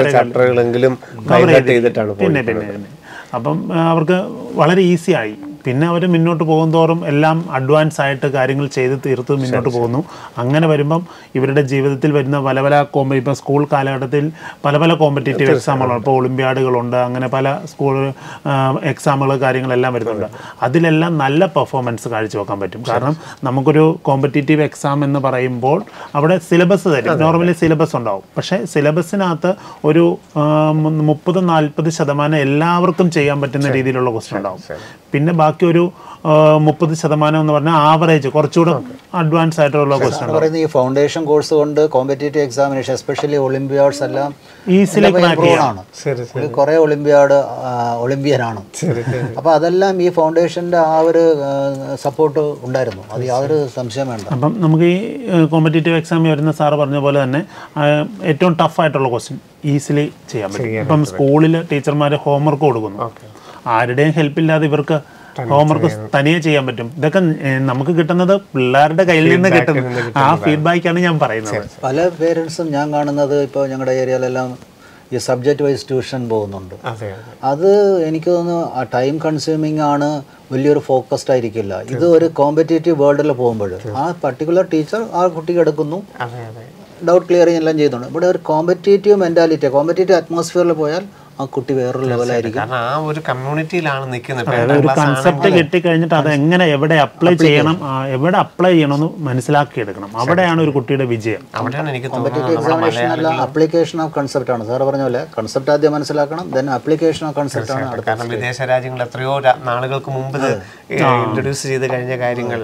പിന്നെ അപ്പം അവർക്ക് വളരെ ഈസി ആയി. പിന്നെ അവർ മുന്നോട്ട് പോകുന്തോറും എല്ലാം അഡ്വാൻസ് ആയിട്ട് കാര്യങ്ങൾ ചെയ്ത് തീർത്ത് മുന്നോട്ട് പോകുന്നു. അങ്ങനെ വരുമ്പം ഇവരുടെ ജീവിതത്തിൽ വരുന്ന ഇപ്പം സ്കൂൾ കാലഘട്ടത്തിൽ പല കോമ്പറ്റേറ്റീവ് എക്സാമുകളുണ്ട്. ഇപ്പോൾ ഒളിമ്പ്യാഡുകളുണ്ട്, അങ്ങനെ പല സ്കൂൾ എക്സാമുകൾ കാര്യങ്ങളെല്ലാം വരുന്നുണ്ട്. അതിലെല്ലാം നല്ല പെർഫോമൻസ് കാഴ്ചവെക്കാൻ പറ്റും. കാരണം നമുക്കൊരു കോമ്പറ്റേറ്റീവ് എക്സാം എന്ന് പറയുമ്പോൾ അവിടെ സിലബസ് തരും. നോർമലി സിലബസ് ഉണ്ടാവും. പക്ഷേ സിലബസിനകത്ത് ഒരു 30-40% എല്ലാവർക്കും ചെയ്യാൻ പറ്റുന്ന രീതിയിലുള്ള ക്വസ്റ്റ്യൻ ഉണ്ടാവും. പിന്നെ ബാക്കി ഒരു 30% എന്ന് പറഞ്ഞാൽ ആവറേജ് കുറച്ചുകൂടെ അഡ്വാൻസ് ആയിട്ടുള്ള ക്വസ്റ്റ്യൻ പറയുന്നത് ഈ ഫൗണ്ടേഷൻ കോഴ്സ് കൊണ്ട് കോമ്പറ്റേറ്റീവ് എക്സാമിനേഷൻ എസ്പെഷ്യലി ഒളിമ്പിയാഡ്സ് എല്ലാം ഈസിലി ആണ്. കുറെ ഒളിമ്പിയനാണ്. അപ്പൊ അതെല്ലാം ഈ ഫൗണ്ടേഷന്റെ ആ ഒരു സപ്പോർട്ട് ഉണ്ടായിരുന്നു, അത് യാതൊരു സംശയം വേണ്ട. അപ്പം നമുക്ക് ഈ കോമ്പറ്റേറ്റീവ് എക്സാമിൽ വരുന്ന സാറ് പറഞ്ഞ പോലെ തന്നെ ഏറ്റവും ടഫായിട്ടുള്ള ക്വസ്റ്റ്യൻ ഈസിലി ചെയ്യാൻ പറ്റും. ഇപ്പം സ്കൂളിൽ ടീച്ചർമാർ ഹോംവർക്ക് കൊടുക്കുന്നു, ആരുടെയും ഹെൽപ്പില്ലാതെ ഇവർക്ക് ഹോംവർക്ക് തനിയെ ചെയ്യാൻ പറ്റും. ഇതൊക്കെ നമുക്ക് കിട്ടുന്നത് പിള്ളേരുടെ കയ്യിൽ നിന്ന് കിട്ടും. ആ ഫീഡ്ബാക്കാണ് ഞാൻ പറയുന്നത്. പല പേരൻസും ഞാൻ കാണുന്നത് ഇപ്പോൾ ഞങ്ങളുടെ ഏരിയയിലെല്ലാം ഈ സബ്ജക്റ്റ് വൈസ് ട്യൂഷൻ പോകുന്നുണ്ട്. അത് എനിക്ക് തോന്നുന്നു ആ ടൈം കൺസ്യൂമിങ് ആണ്, വലിയൊരു ഫോക്കസ്ഡ് ആയിരിക്കില്ല. ഇത് ഒരു കോമ്പറ്റേറ്റീവ് വേൾഡിൽ പോകുമ്പോൾ ആ പർട്ടിക്കുലർ ടീച്ചർ ആ കുട്ടിക്ക് എടുക്കുന്നു, ഡൗട്ട് ക്ലിയറിങ് എല്ലാം ചെയ്യുന്നുണ്ട്. ഇവിടെ ഒരു കോമ്പറ്റേറ്റീവ് മെൻറ്റാലിറ്റി, കോമ്പറ്റേറ്റീവ് അറ്റ്മോസ്ഫിയറിൽ പോയാൽ ആ കുട്ടി വേറൊരു ലെവലായിരിക്കും. ആ ഒരു കമ്മ്യൂണിറ്റിയിലാണ് നിൽക്കുന്നത്. ഒരു കൺസെപ്റ്റ് കിട്ടിക്കഴിഞ്ഞിട്ട് അത് എങ്ങനെ എവിടെ അപ്ലൈ ചെയ്യണം, എവിടെ അപ്ലൈ ചെയ്യണമെന്ന് മനസ്സിലാക്കിയെടുക്കണം. അവിടെയാണ് ഒരു കുട്ടിയുടെ വിജയം. അവിടെയാണ് എനിക്ക് കോമ്പറ്റേറ്റീവ് എക്സാമിനേഷൻ അല്ല, അപ്ലിക്കേഷൻ ഓഫ് കൺസെപ്റ്റ് ആണ്. സാറ് പറഞ്ഞ പോലെ കൺസെപ്റ്റ് ആദ്യം മനസ്സിലാക്കണം, ദെൻ അപ്ലിക്കേഷൻ ഓഫ് കൺസെപ്റ്റ് ആണ്. കാരണം വിദേശ രാജ്യങ്ങൾ എത്രയോ നാളുകൾക്ക് മുമ്പ് ഇൻട്രൊഡ്യൂസ് ചെയ്ത് കഴിഞ്ഞ കാര്യങ്ങൾ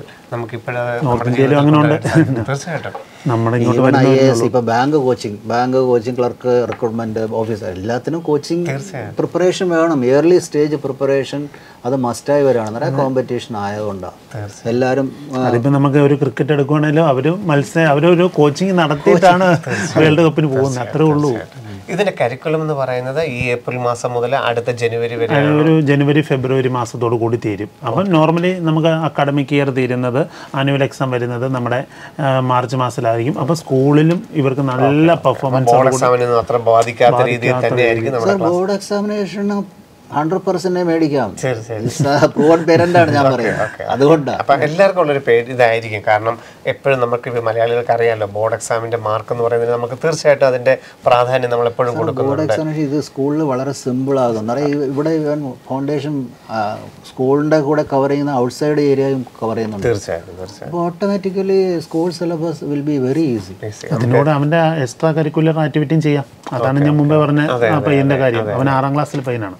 തീർച്ചയായിട്ടും നമ്മുടെ ഇപ്പൊ bank coaching clerk recruitment officer എല്ലാത്തിനും കോച്ചിങ് പ്രിപ്പറേഷൻ വേണം. ഇയർലി സ്റ്റേജ് പ്രിപ്പറേഷൻ അത് മസ്റ്റായി വരാണ്. നിറയെ കോമ്പറ്റീഷൻ ആയതുകൊണ്ടാണ് എല്ലാവരും. അതിപ്പോ നമുക്ക് ഒരു ക്രിക്കറ്റ് എടുക്കുകയാണെങ്കിലും അവരൊരു കോച്ചിങ് നടത്തിയിട്ടാണ് വേൾഡ് കപ്പിന് പോകുന്നത്, അത്രേ ഉള്ളൂ. ഇതിന്റെ കരിക്കുലം എന്ന് പറയുന്നത് ഈ ഏപ്രിൽ മാസം മുതൽ അടുത്ത ജനുവരി വരെ, ഒരു ജനുവരി ഫെബ്രുവരി മാസത്തോടു കൂടി തീരും. അപ്പം നോർമലി നമുക്ക് അക്കാഡമിക് ഇയർ തീരുന്നത്, ആനുവൽ എക്സാം വരുന്നത് നമ്മുടെ മാർച്ച് മാസത്തിലായിരിക്കും. അപ്പോൾ സ്കൂളിലും ഇവർക്ക് നല്ല പെർഫോമൻസ് അത്ര ബാധിക്കാത്ത രീതിയിൽ തന്നെയായിരിക്കും. ബോർഡ് എക്സാമിനേഷൻ 100% മേടിക്കാം. പ്രൂവൺ പേരന്റാണ് ഞാൻ പറയുന്നത്. അതുകൊണ്ടാണ് അപ്പം എല്ലാവർക്കും ഉള്ളൊരു പേര് ഇതായിരിക്കും. കാരണം എപ്പോഴും നമുക്ക് മലയാളികൾക്ക് അറിയാമല്ലോ, ബോർഡ് എക്സാമിന്റെ മാർക്ക് എന്ന് പറയുന്നത് നമുക്ക് തീർച്ചയായിട്ടും അതിന്റെ പ്രാധാന്യം നമ്മൾ എപ്പോഴും കൊടുക്കുന്നുണ്ട്. ബോർഡ് എക്സാമിനേഷൻ ഇത് സ്കൂളിൽ വളരെ സിമ്പിൾ ആകും. ഇവിടെ ഫൗണ്ടേഷൻ സ്കൂളിന്റെ കൂടെ കവർ ചെയ്യുന്ന ഔട്ട്സൈഡ് ഏരിയയും കവർ ചെയ്യുന്നുണ്ട്. തീർച്ചയായിട്ടും. അപ്പോൾ automatically school syllabus will be very easy. അതിനോട് അവന്റെ എക്സ്ട്രാ കരിക്കുലർ ആക്ടിവിറ്റിയും ചെയ്യാം. അതാണ് ഞാൻ മുമ്പേ പറഞ്ഞ പയ്യന്റെ കാര്യം. അവൻ 6ാം ക്ലാസ്സിൽ പയ്യനാണ്.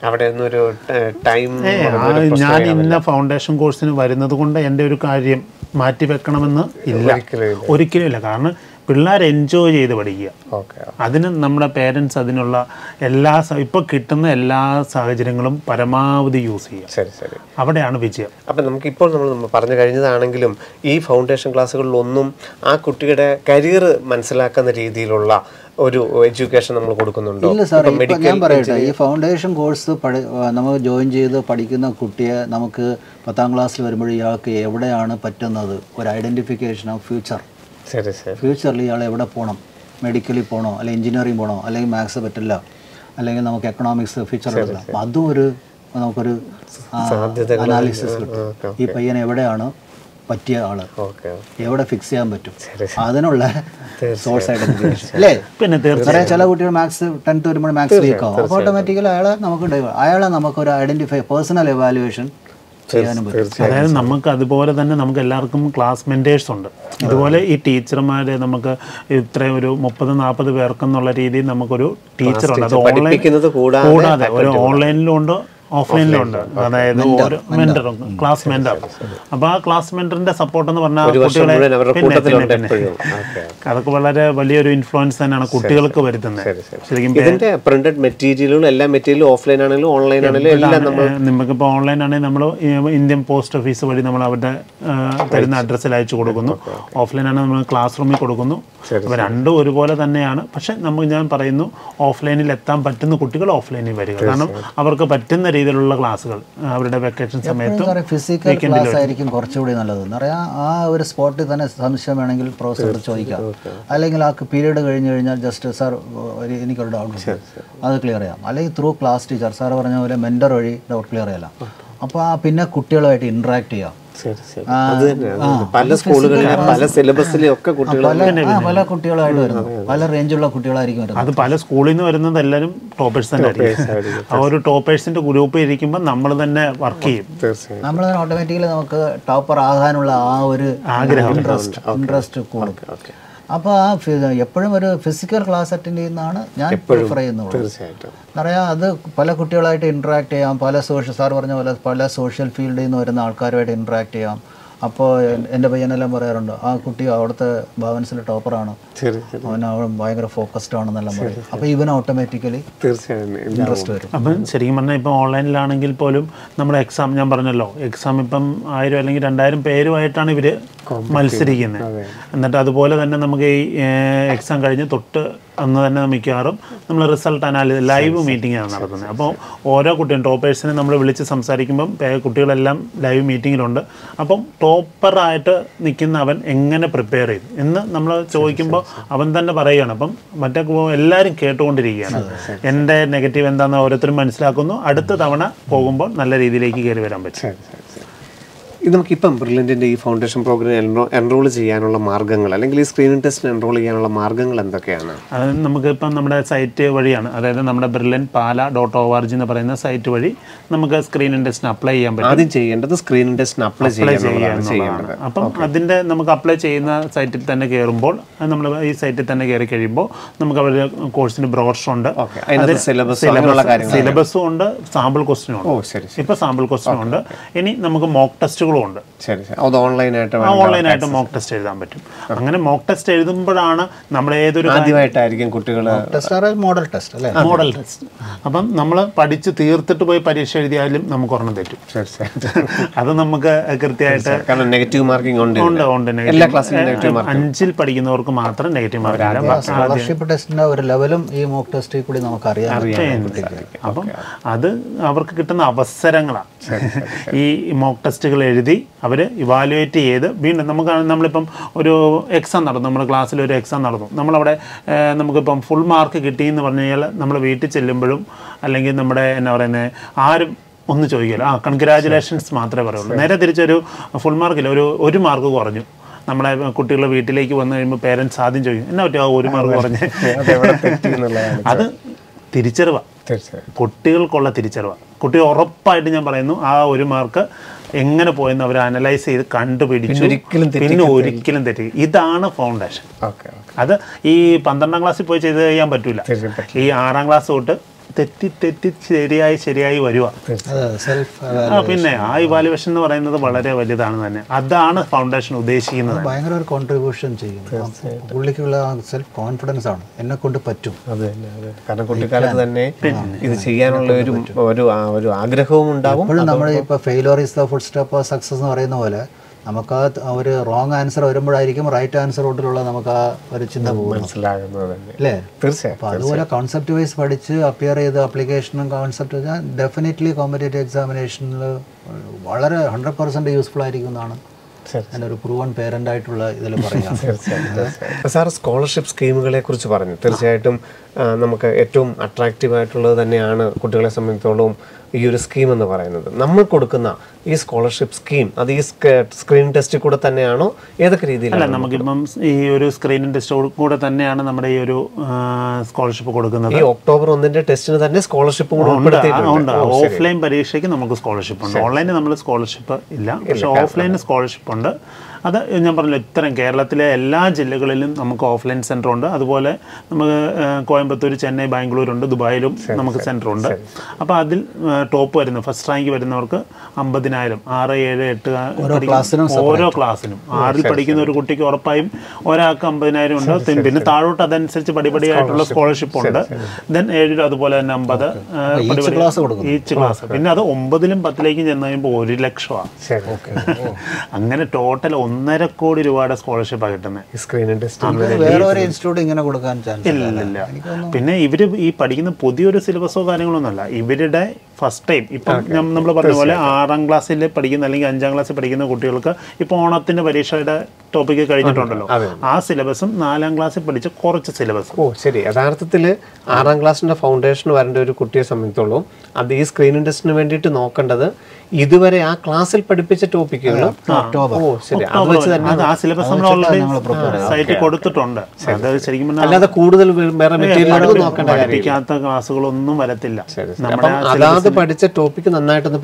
ഞാൻ ഇന്ന ഫൗണ്ടേഷൻ കോഴ്സിന് വരുന്നത് കൊണ്ട് എൻ്റെ ഒരു കാര്യം മാറ്റി വെക്കണമെന്ന് ഇല്ല, ഒരിക്കലും ഇല്ല. കാരണം പിള്ളേർ എൻജോയ് ചെയ്ത് പഠിക്കുക. അതിന് നമ്മുടെ പേരൻസ് അതിനുള്ള ഇപ്പോൾ കിട്ടുന്ന എല്ലാ സാഹചര്യങ്ങളും പരമാവധി യൂസ് ചെയ്യുക. അവിടെയാണ് വിജയം. അപ്പം നമുക്കിപ്പോൾ നമ്മൾ പറഞ്ഞു കഴിഞ്ഞതാണെങ്കിലും ഈ ഫൗണ്ടേഷൻ ക്ലാസ്സുകളിലൊന്നും ആ കുട്ടിയുടെ കരിയർ മനസ്സിലാക്കുന്ന രീതിയിലുള്ള ഒരു എഡ്യൂക്കേഷൻ നമ്മൾ കൊടുക്കുന്നുണ്ടോ? ഇല്ല സാർ, ഞാൻ പറയട്ടെ, ഈ ഫൗണ്ടേഷൻ കോഴ്സ് നമുക്ക് ജോയിൻ ചെയ്ത് പഠിക്കുന്ന കുട്ടിയെ നമുക്ക് 10ാം ക്ലാസ്സിൽ വരുമ്പോൾ ഇയാൾക്ക് എവിടെയാണ് പറ്റുന്നത്, ഒരു ഐഡൻറ്റിഫിക്കേഷൻ ഓഫ് ഫ്യൂച്ചറിൽ ഇയാൾ എവിടെ പോകണം, മെഡിക്കലിൽ പോകണോ, അല്ലെങ്കിൽ എഞ്ചിനീയറിംഗ് പോകണോ, അല്ലെങ്കിൽ മാത്സ് പറ്റില്ല, അല്ലെങ്കിൽ നമുക്ക് എക്കണോമിക്സ് ഫ്യൂച്ചറിൽ അതും നമുക്കൊരു അനാലിസിസ് കിട്ടും. ഈ പയ്യൻ എവിടെയാണ് പറ്റിയ ആള്, എവിടെ ഫിക്സ് ചെയ്യാൻ പറ്റും, അതിനുള്ള സോഴ്സ് ഐഡന്റിഫിക്കേഷൻ അല്ലേ. പിന്നെ തീർച്ചയായും ചില കുട്ടികൾ മാത്സ് 10th വരുമ്പോൾ മാത്സ് വീക്ക് ആവും. അപ്പോൾ ഓട്ടോമാറ്റിക്കലി അയാളെ നമുക്കൊരു ഐഡന്റിഫൈ പേഴ്സണൽ എവാലുവേഷൻ ചെയ്യാനും പറ്റും. അതായത് നമുക്ക് അതുപോലെ തന്നെ നമുക്ക് എല്ലാവർക്കും ക്ലാസ് മെൻറ്റേഴ്സ് ഉണ്ട്. ഇതുപോലെ ഈ ടീച്ചർമാർ നമുക്ക് ഇത്രയും ഒരു 30-40 പേർക്കെന്നുള്ള രീതിയിൽ നമുക്കൊരു ടീച്ചറുണ്ട്. അത് കൂടാതെ ഒരു ഓൺലൈനിലും ഉണ്ട്, ഓഫ്ലൈനിലും ഉണ്ട്. അതായത് ഒരു മെന്റർ, ക്ലാസ് മെന്റർ. അപ്പോൾ ആ ക്ലാസ് മെന്ററിന്റെ സപ്പോർട്ട് എന്ന് പറഞ്ഞാൽ അതൊക്കെ വളരെ വലിയൊരു ഇൻഫ്ലുവൻസ് തന്നെയാണ് കുട്ടികൾക്ക് വരുത്തുന്നത്. ശരിക്കും ഇതിന്റെ പ്രിന്റഡ് മെറ്റീരിയലുകളും എല്ലാ മെറ്റീരിയലും ഓഫ്ലൈൻ ആണെങ്കിലും ഓൺലൈൻ ആണെങ്കിലും എല്ലാം നമുക്കിപ്പോൾ ഓൺലൈൻ ആണെങ്കിൽ നമ്മൾ ഇന്ത്യൻ പോസ്റ്റ് ഓഫീസ് വഴി നമ്മൾ അവരുടെ തരുന്ന അഡ്രസ്സിൽ അയച്ചു കൊടുക്കുന്നു. ഓഫ്ലൈൻ ആണെങ്കിൽ നമ്മൾ ക്ലാസ് റൂമിൽ കൊടുക്കുന്നു. അപ്പോൾ രണ്ടും ഒരുപോലെ തന്നെയാണ്. പക്ഷെ ഞാൻ പറയുന്നു, ഓഫ്ലൈനിൽ എത്താൻ പറ്റുന്ന കുട്ടികൾ ഓഫ്ലൈനിൽ വരിക. കാരണം അവർക്ക് പറ്റുന്ന രീതിയിലുള്ള ക്ലാസ്സുകൾ അവരുടെ വെക്കേഷൻ സമയത്ത് ഫിസിക്കൽ ക്ലാസ് ആയിരിക്കും കുറച്ചുകൂടി നല്ലത്. പറയാം ആ ഒരു സ്പോട്ടിൽ തന്നെ സംശയം വേണമെങ്കിൽ പ്രൊഫസറോട് ചോദിക്കാം. അല്ലെങ്കിൽ ആ പീരീഡ് കഴിഞ്ഞ് കഴിഞ്ഞാൽ ജസ്റ്റ് സാർ എനിക്കൊരു ഡൗട്ട് അത് ക്ലിയർ ചെയ്യാം. അല്ലെങ്കിൽ ത്രൂ ക്ലാസ് ടീച്ചർ സാർ പറഞ്ഞ പോലെ മെന്റർ വഴി ഡൗട്ട് ക്ലിയർ ചെയ്യാം. അപ്പോൾ പിന്നെ കുട്ടികളുമായിട്ട് ഇന്ററാക്ട് ചെയ്യാം. പല സ്കൂളുകളിലും പല സിലബസിലും ഒക്കെ പല കുട്ടികളായിട്ട് വരുന്നത്, പല റേഞ്ചുള്ള കുട്ടികളായിരിക്കും വരുന്നത്. അത് പല സ്കൂളിൽ നിന്ന് വരുന്നത് എല്ലാവരും ടോപ്പേഴ്സ് തന്നെ ആയിരിക്കും. ആ ഒരു ടോപ്പേഴ്സിന്റെ ഗ്രൂപ്പ് ഇരിക്കുമ്പോൾ നമ്മൾ തന്നെ വർക്ക് ചെയ്യും. നമ്മൾ തന്നെ ഓട്ടോമാറ്റിക്കലി നമുക്ക് ടോപ്പർ ആകാനുള്ള ആ ഒരു ആഗ്രഹം ഇൻട്രസ്റ്റ് കൂടും. അപ്പോൾ ആ എപ്പോഴും ഒരു ഫിസിക്കൽ ക്ലാസ് അറ്റൻഡ് ചെയ്യുന്നതാണ് ഞാൻ പ്രിഫർ ചെയ്യുന്നത്. തീർച്ചയായിട്ടും പറയാം, അത് പല കുട്ടികളായിട്ട് ഇൻട്രാക്ട് ചെയ്യാം, പല സാർ പറഞ്ഞ പോലെ പല സോഷ്യൽ ഫീൽഡിൽ നിന്ന് വരുന്ന ആൾക്കാരുമായിട്ട് ഇൻട്രാക്ട് ചെയ്യാം. അപ്പോൾ എൻ്റെ പയ്യനെല്ലാം പറയാറുണ്ട്, ആ കുട്ടി അവിടുത്തെ ഭവൻസിലെ ടോപ്പറാണ്, അവൻ ഭയങ്കര ഫോക്കസ്ഡ് ആണെന്നെല്ലാം പറയും. അപ്പോൾ ഇവൻ ഓട്ടോമാറ്റിക്കലി തീർച്ചയായും ഇൻട്രസ്റ്റ് വരും. അപ്പം ശരിക്കും പറഞ്ഞാൽ ഇപ്പോൾ ഓൺലൈനിലാണെങ്കിൽ പോലും നമ്മുടെ എക്സാം, ഞാൻ പറഞ്ഞല്ലോ, എക്സാം ഇപ്പം 1000 അല്ലെങ്കിൽ 2000 പേരുമായിട്ടാണ് ഇവർ മത്സരിക്കുന്നത്. എന്നിട്ട് അതുപോലെ തന്നെ നമുക്ക് ഈ എക്സാം കഴിഞ്ഞ് തൊട്ട് അന്ന് തന്നെ മിക്കവാറും നമ്മൾ റിസൾട്ട് അനാലിസിസ് ലൈവ് മീറ്റിംഗ് ആണ് നടത്തുന്നത്. അപ്പോൾ ഓരോ കുട്ടിയും ടോപ്പേഴ്സിനെ നമ്മൾ വിളിച്ച് സംസാരിക്കുമ്പം കുട്ടികളെല്ലാം ലൈവ് മീറ്റിങ്ങിലുണ്ട്. അപ്പം ടോപ്പറായിട്ട് നിൽക്കുന്ന അവൻ എങ്ങനെ പ്രിപ്പയർ ചെയ്തു എന്ന് നമ്മൾ ചോദിക്കുമ്പോൾ അവൻ തന്നെ പറയുകയാണ്. അപ്പം മറ്റേ എല്ലാവരും കേട്ടുകൊണ്ടിരിക്കുകയാണ്. എൻ്റെ നെഗറ്റീവ് എന്താണെന്ന് ഓരോരുത്തരും മനസ്സിലാക്കുന്നു. അടുത്ത തവണ പോകുമ്പോൾ നല്ല രീതിയിലേക്ക് കയറി വരാൻ പറ്റും. ഇത് നമുക്കിപ്പം ബ്രില്യൻറ്റിൻ്റെ ഈ ഫൗണ്ടേഷൻ പ്രോഗ്രാം എൻറോൾ ചെയ്യാനുള്ള മാർഗ്ഗങ്ങൾ, അല്ലെങ്കിൽ ഈ സ്ക്രീനിങ് ടെസ്റ്റിന് എൻറോൾ ചെയ്യാനുള്ള മാർഗ്ഗങ്ങൾ എന്തൊക്കെയാണ്? അത് നമുക്കിപ്പം നമ്മുടെ സൈറ്റ് വഴിയാണ്, അതായത് നമ്മുടെ brilliantpala.org എന്ന് പറയുന്ന സൈറ്റ് വഴി നമുക്ക് സ്ക്രീനിങ് ടെസ്റ്റിന് അപ്ലൈ ചെയ്യാൻ പറ്റും. ആദ്യം ചെയ്യേണ്ടത് സ്ക്രീനിങ് ടെസ്റ്റിന് അപ്ലൈ ചെയ്യുന്നത്. അപ്പം അതിൻ്റെ നമുക്ക് അപ്ലൈ ചെയ്യുന്ന സൈറ്റിൽ തന്നെ കയറുമ്പോൾ, നമ്മൾ ഈ സൈറ്റിൽ തന്നെ കയറി കഴിയുമ്പോൾ നമുക്ക് അവരുടെ കോഴ്സിന് ബ്രോഷർ ഉണ്ട്, സിലബസും ഉണ്ട്, സാമ്പിൾ ക്വസ്റ്റ്യനും ഉണ്ട്. ഇപ്പോൾ സാമ്പിൾ ക്വസ്റ്റ്യനും ഉണ്ട്. ഇനി നമുക്ക് മോക്ക് ടെസ്റ്റുകൾ ഉണ്ട്. ഓൺലൈനായിട്ട് മോക്ക് ടെസ്റ്റ് എഴുതാൻ പറ്റും. അങ്ങനെ മോക്ക് ടെസ്റ്റ് എഴുതുമ്പോഴാണ് നമ്മുടെ ഏതൊരു ആദ്യമായിട്ടായിരിക്കും കുട്ടികൾ മോഡൽ ടെസ്റ്റ് അല്ലേ, മോഡൽ ടെസ്റ്റ്. അപ്പം നമ്മൾ പഠിച്ച് തീർത്തിട്ട് പോയി പരീക്ഷ എഴുതിയാലും നമുക്ക് ഒരെണ്ണം തെറ്റും. അത് നമുക്ക് കൃത്യമായിട്ട് നെഗറ്റീവ് മാർക്കിംഗ് ഉണ്ട്. 5ൽ പഠിക്കുന്നവർക്ക് മാത്രം നെഗറ്റീവ് മാർക്ക്. സ്കോളർഷിപ്പ് ടെസ്റ്റിന്റെ ഒരു ലെവലും ഈ മോക്ക് ടെസ്റ്റിൽ കൂടി നമുക്ക് അറിയാം. അപ്പം അത് അവർക്ക് കിട്ടുന്ന അവസരങ്ങളാണ്. ഈ മോക്ക് ടെസ്റ്റുകൾ എഴുതി അവർ ഇവാലുവേറ്റ് ചെയ്ത് വീണ്ടും നമ്മളിപ്പം ഒരു എക്സാം നടന്നു, നമ്മുടെ ക്ലാസ്സിൽ ഒരു എക്സാം നടന്നു, നമ്മളവിടെ നമുക്കിപ്പം ഫുൾ മാർക്ക് കിട്ടിയെന്ന് പറഞ്ഞു കഴിഞ്ഞാൽ നമ്മൾ വീട്ടിൽ ചെല്ലുമ്പോഴും അല്ലെങ്കിൽ നമ്മുടെ എന്നാ പറയുന്നത് ആരും ഒന്നും ചോദിക്കില്ല, കൺഗ്രാജുലേഷൻസ് മാത്രമേ പറയുള്ളൂ. നേരെ തിരിച്ചൊരു ഫുൾ മാർക്കില്ല, ഒരു മാർക്ക് കുറഞ്ഞു, നമ്മളെ കുട്ടികളുടെ വീട്ടിലേക്ക് വന്നു കഴിയുമ്പോൾ പേരൻസ് ആദ്യം ചോദിക്കും എന്നാ പറ്റുമോ 1 മാർക്ക് കുറഞ്ഞ്. അത് തിരിച്ചറിവാണ്, കുട്ടികൾക്കുള്ള തിരിച്ചറിവാണ്. കുട്ടികൾ ഉറപ്പായിട്ട് ഞാൻ പറയുന്നു ആ 1 മാർക്ക് എങ്ങനെ പോയെന്ന് അവർ അനലൈസ് ചെയ്ത് കണ്ടുപിടിച്ചു, പിന്നെ ഒരിക്കലും തെറ്റി. ഇതാണ് ഫൗണ്ടേഷൻ. അത് ഈ 12ാം ക്ലാസ്സിൽ പോയി ചെയ്ത് ചെയ്യാൻ പറ്റൂല. ഈ 6ാം ക്ലാസ് തൊട്ട് തെറ്റി ശരിയായി വരുക. പിന്നെ ആ ഇവാലുവേഷൻ എന്ന് പറയുന്നത് വളരെ വലുതാണ് തന്നെ. അതാണ് ഫൗണ്ടേഷൻ ഉദ്ദേശിക്കുന്നത്. ഭയങ്കര ഒരു കോൺട്രിബ്യൂഷൻ ചെയ്യും. പുള്ളിക്കുള്ള സെൽഫ് കോൺഫിഡൻസ് ആണ്, എന്നെ കൊണ്ട് പറ്റും. കാരണം കുട്ടിക്കാലത്ത് തന്നെ ഇത് ചെയ്യാനുള്ള ഒരു ആഗ്രഹവും ഉണ്ടാവും. നമ്മൾ ഇപ്പോൾ failure is the food step of success എന്ന് പറയുന്ന പോലെ നമുക്ക് ആ ഒരു റോങ് ആൻസർ വരുമ്പോഴായിരിക്കും റൈറ്റ് ആൻസറോട്ടിലുള്ള നമുക്ക് ആ ഒരു ചിന്ത മനസ്സിലാകുന്നത് അല്ലേ. തീർച്ചയായും. അപ്പോൾ അതുപോലെ കോൺസെപ്റ്റ് വൈസ് പഠിച്ച് അപ്പിയർ ചെയ്ത് ആപ്ലിക്കേഷനും കോൺസെപ്റ്റ് വെച്ചാൽ ഡെഫിനറ്റ്ലി കോമ്പറ്റേറ്റീവ് എക്സാമിനേഷനിൽ വളരെ 100% യൂസ്ഫുൾ ആയിരിക്കും എന്നാണ് ഒരു പ്രൂവൺ പേരൻ്റ് ആയിട്ടുള്ള ഇതിൽ പറയാം. സാർ സ്കോളർഷിപ്പ് സ്കീമുകളെ കുറിച്ച് പറഞ്ഞു. തീർച്ചയായിട്ടും നമുക്ക് ഏറ്റവും അട്രാക്റ്റീവായിട്ടുള്ളത് തന്നെയാണ് കുട്ടികളെ സംബന്ധിച്ചിടത്തോളം ഈ ഒരു സ്കീം എന്ന് പറയുന്നത്. നമ്മൾ കൊടുക്കുന്ന ഈ സ്കോളർഷിപ്പ് സ്കീം അത് ഈ സ്ക്രീൻ ടെസ്റ്റിൽ കൂടെ തന്നെയാണോ, ഏതൊക്കെ രീതിയിലാണ്? നമുക്കിപ്പം ഈ ഒരു സ്ക്രീനിങ് ടെസ്റ്റ് കൂടെ തന്നെയാണ് നമ്മുടെ ഈ ഒരു സ്കോളർഷിപ്പ് കൊടുക്കുന്നത്. ഈ ഒക്ടോബർ 1 ടെസ്റ്റിന് തന്നെ സ്കോളർഷിപ്പ് ഉണ്ട്. ഓഫ്ലൈൻ പരീക്ഷയ്ക്ക് നമുക്ക് സ്കോളർഷിപ്പ് ഉണ്ട്. ഓൺലൈനിൽ നമ്മൾ സ്കോളർഷിപ്പ് ഇല്ല, പക്ഷേ ഓഫ്ലൈനിൽ സ്കോളർഷിപ്പ് ഉണ്ട്. അത് ഞാൻ പറഞ്ഞല്ലോ, ഇത്തരം കേരളത്തിലെ എല്ലാ ജില്ലകളിലും നമുക്ക് ഓഫ്ലൈൻ സെൻറ്റർ ഉണ്ട്. അതുപോലെ നമുക്ക് കോയമ്പത്തൂർ, ചെന്നൈ, ബാംഗ്ലൂരുണ്ട്, ദുബായിലും നമുക്ക് സെൻറ്റർ ഉണ്ട്. അപ്പോൾ അതിൽ ടോപ്പ് വരുന്ന ഫസ്റ്റ് റാങ്ക് വരുന്നവർക്ക് 50,000, 6, 7, 8 ഓരോ ക്ലാസ്സിനും 6ൽ പഠിക്കുന്ന ഒരു കുട്ടിക്ക് ഉറപ്പായും ഒരാൾക്ക് 50,000 ഉണ്ട്. പിന്നെ താഴോട്ട് അതനുസരിച്ച് പടിപടിയായിട്ടുള്ള സ്കോളർഷിപ്പ് ഉണ്ട്. ദെൻ 7 അതുപോലെ തന്നെ 50 ഈച്ച് ക്ലാസ്. പിന്നെ അത് 9ലും 10ലേക്കും ചെന്ന് കഴിയുമ്പോൾ 1 ലക്ഷമാണ്. അങ്ങനെ ടോട്ടൽ 1.5 കോടി രൂപയുടെ സ്കോളർഷിപ്പാണ് കിട്ടുന്നത്. ഇല്ല. പിന്നെ ഇവർ ഈ പഠിക്കുന്ന പുതിയൊരു സിലബസോ കാര്യങ്ങളൊന്നും അല്ല. ഇവരുടെ ഫസ്റ്റ് ടൈം ഇപ്പം നമ്മൾ പറഞ്ഞ പോലെ 6ാം ക്ലാസ്സിൽ പഠിക്കുന്ന അല്ലെങ്കിൽ 5ാം ക്ലാസ്സിൽ പഠിക്കുന്ന കുട്ടികൾക്ക് ഇപ്പോൾ ഓണത്തിൻ്റെ പരീക്ഷയുടെ ടോപ്പിക്ക് കഴിഞ്ഞിട്ടുണ്ടല്ലോ, ആ സിലബസും 4ാം ക്ലാസ്സിൽ പഠിച്ച കുറച്ച് സിലബസ്. ശരി. യഥാർത്ഥത്തിൽ 6ാം ക്ലാസ്സിൻ്റെ ഫൗണ്ടേഷൻ വരേണ്ട ഒരു കുട്ടിയെ സംബന്ധിച്ചോളം അത് ഈ സ്ക്രീനിങ് ടെസ്റ്റിന് വേണ്ടിയിട്ട് നോക്കേണ്ടത് ഇതുവരെ ആ ക്ലാസ്സിൽ പഠിപ്പിച്ച ടോപ്പിക്കുകളും ആ സിലബസ് നമ്മൾ ഓൾറെഡി സൈറ്റിൽ കൊടുത്തിട്ടുണ്ട്. അത് ശരിക്കും അല്ലാതെ കൂടുതൽ വേറെ മെറ്റീരിയൽ പഠിപ്പിക്കാത്ത ക്ലാസ്സുകളൊന്നും വരത്തില്ല. അതാത് പഠിച്ച ടോപ്പിക്ക് നന്നായിട്ടൊന്ന്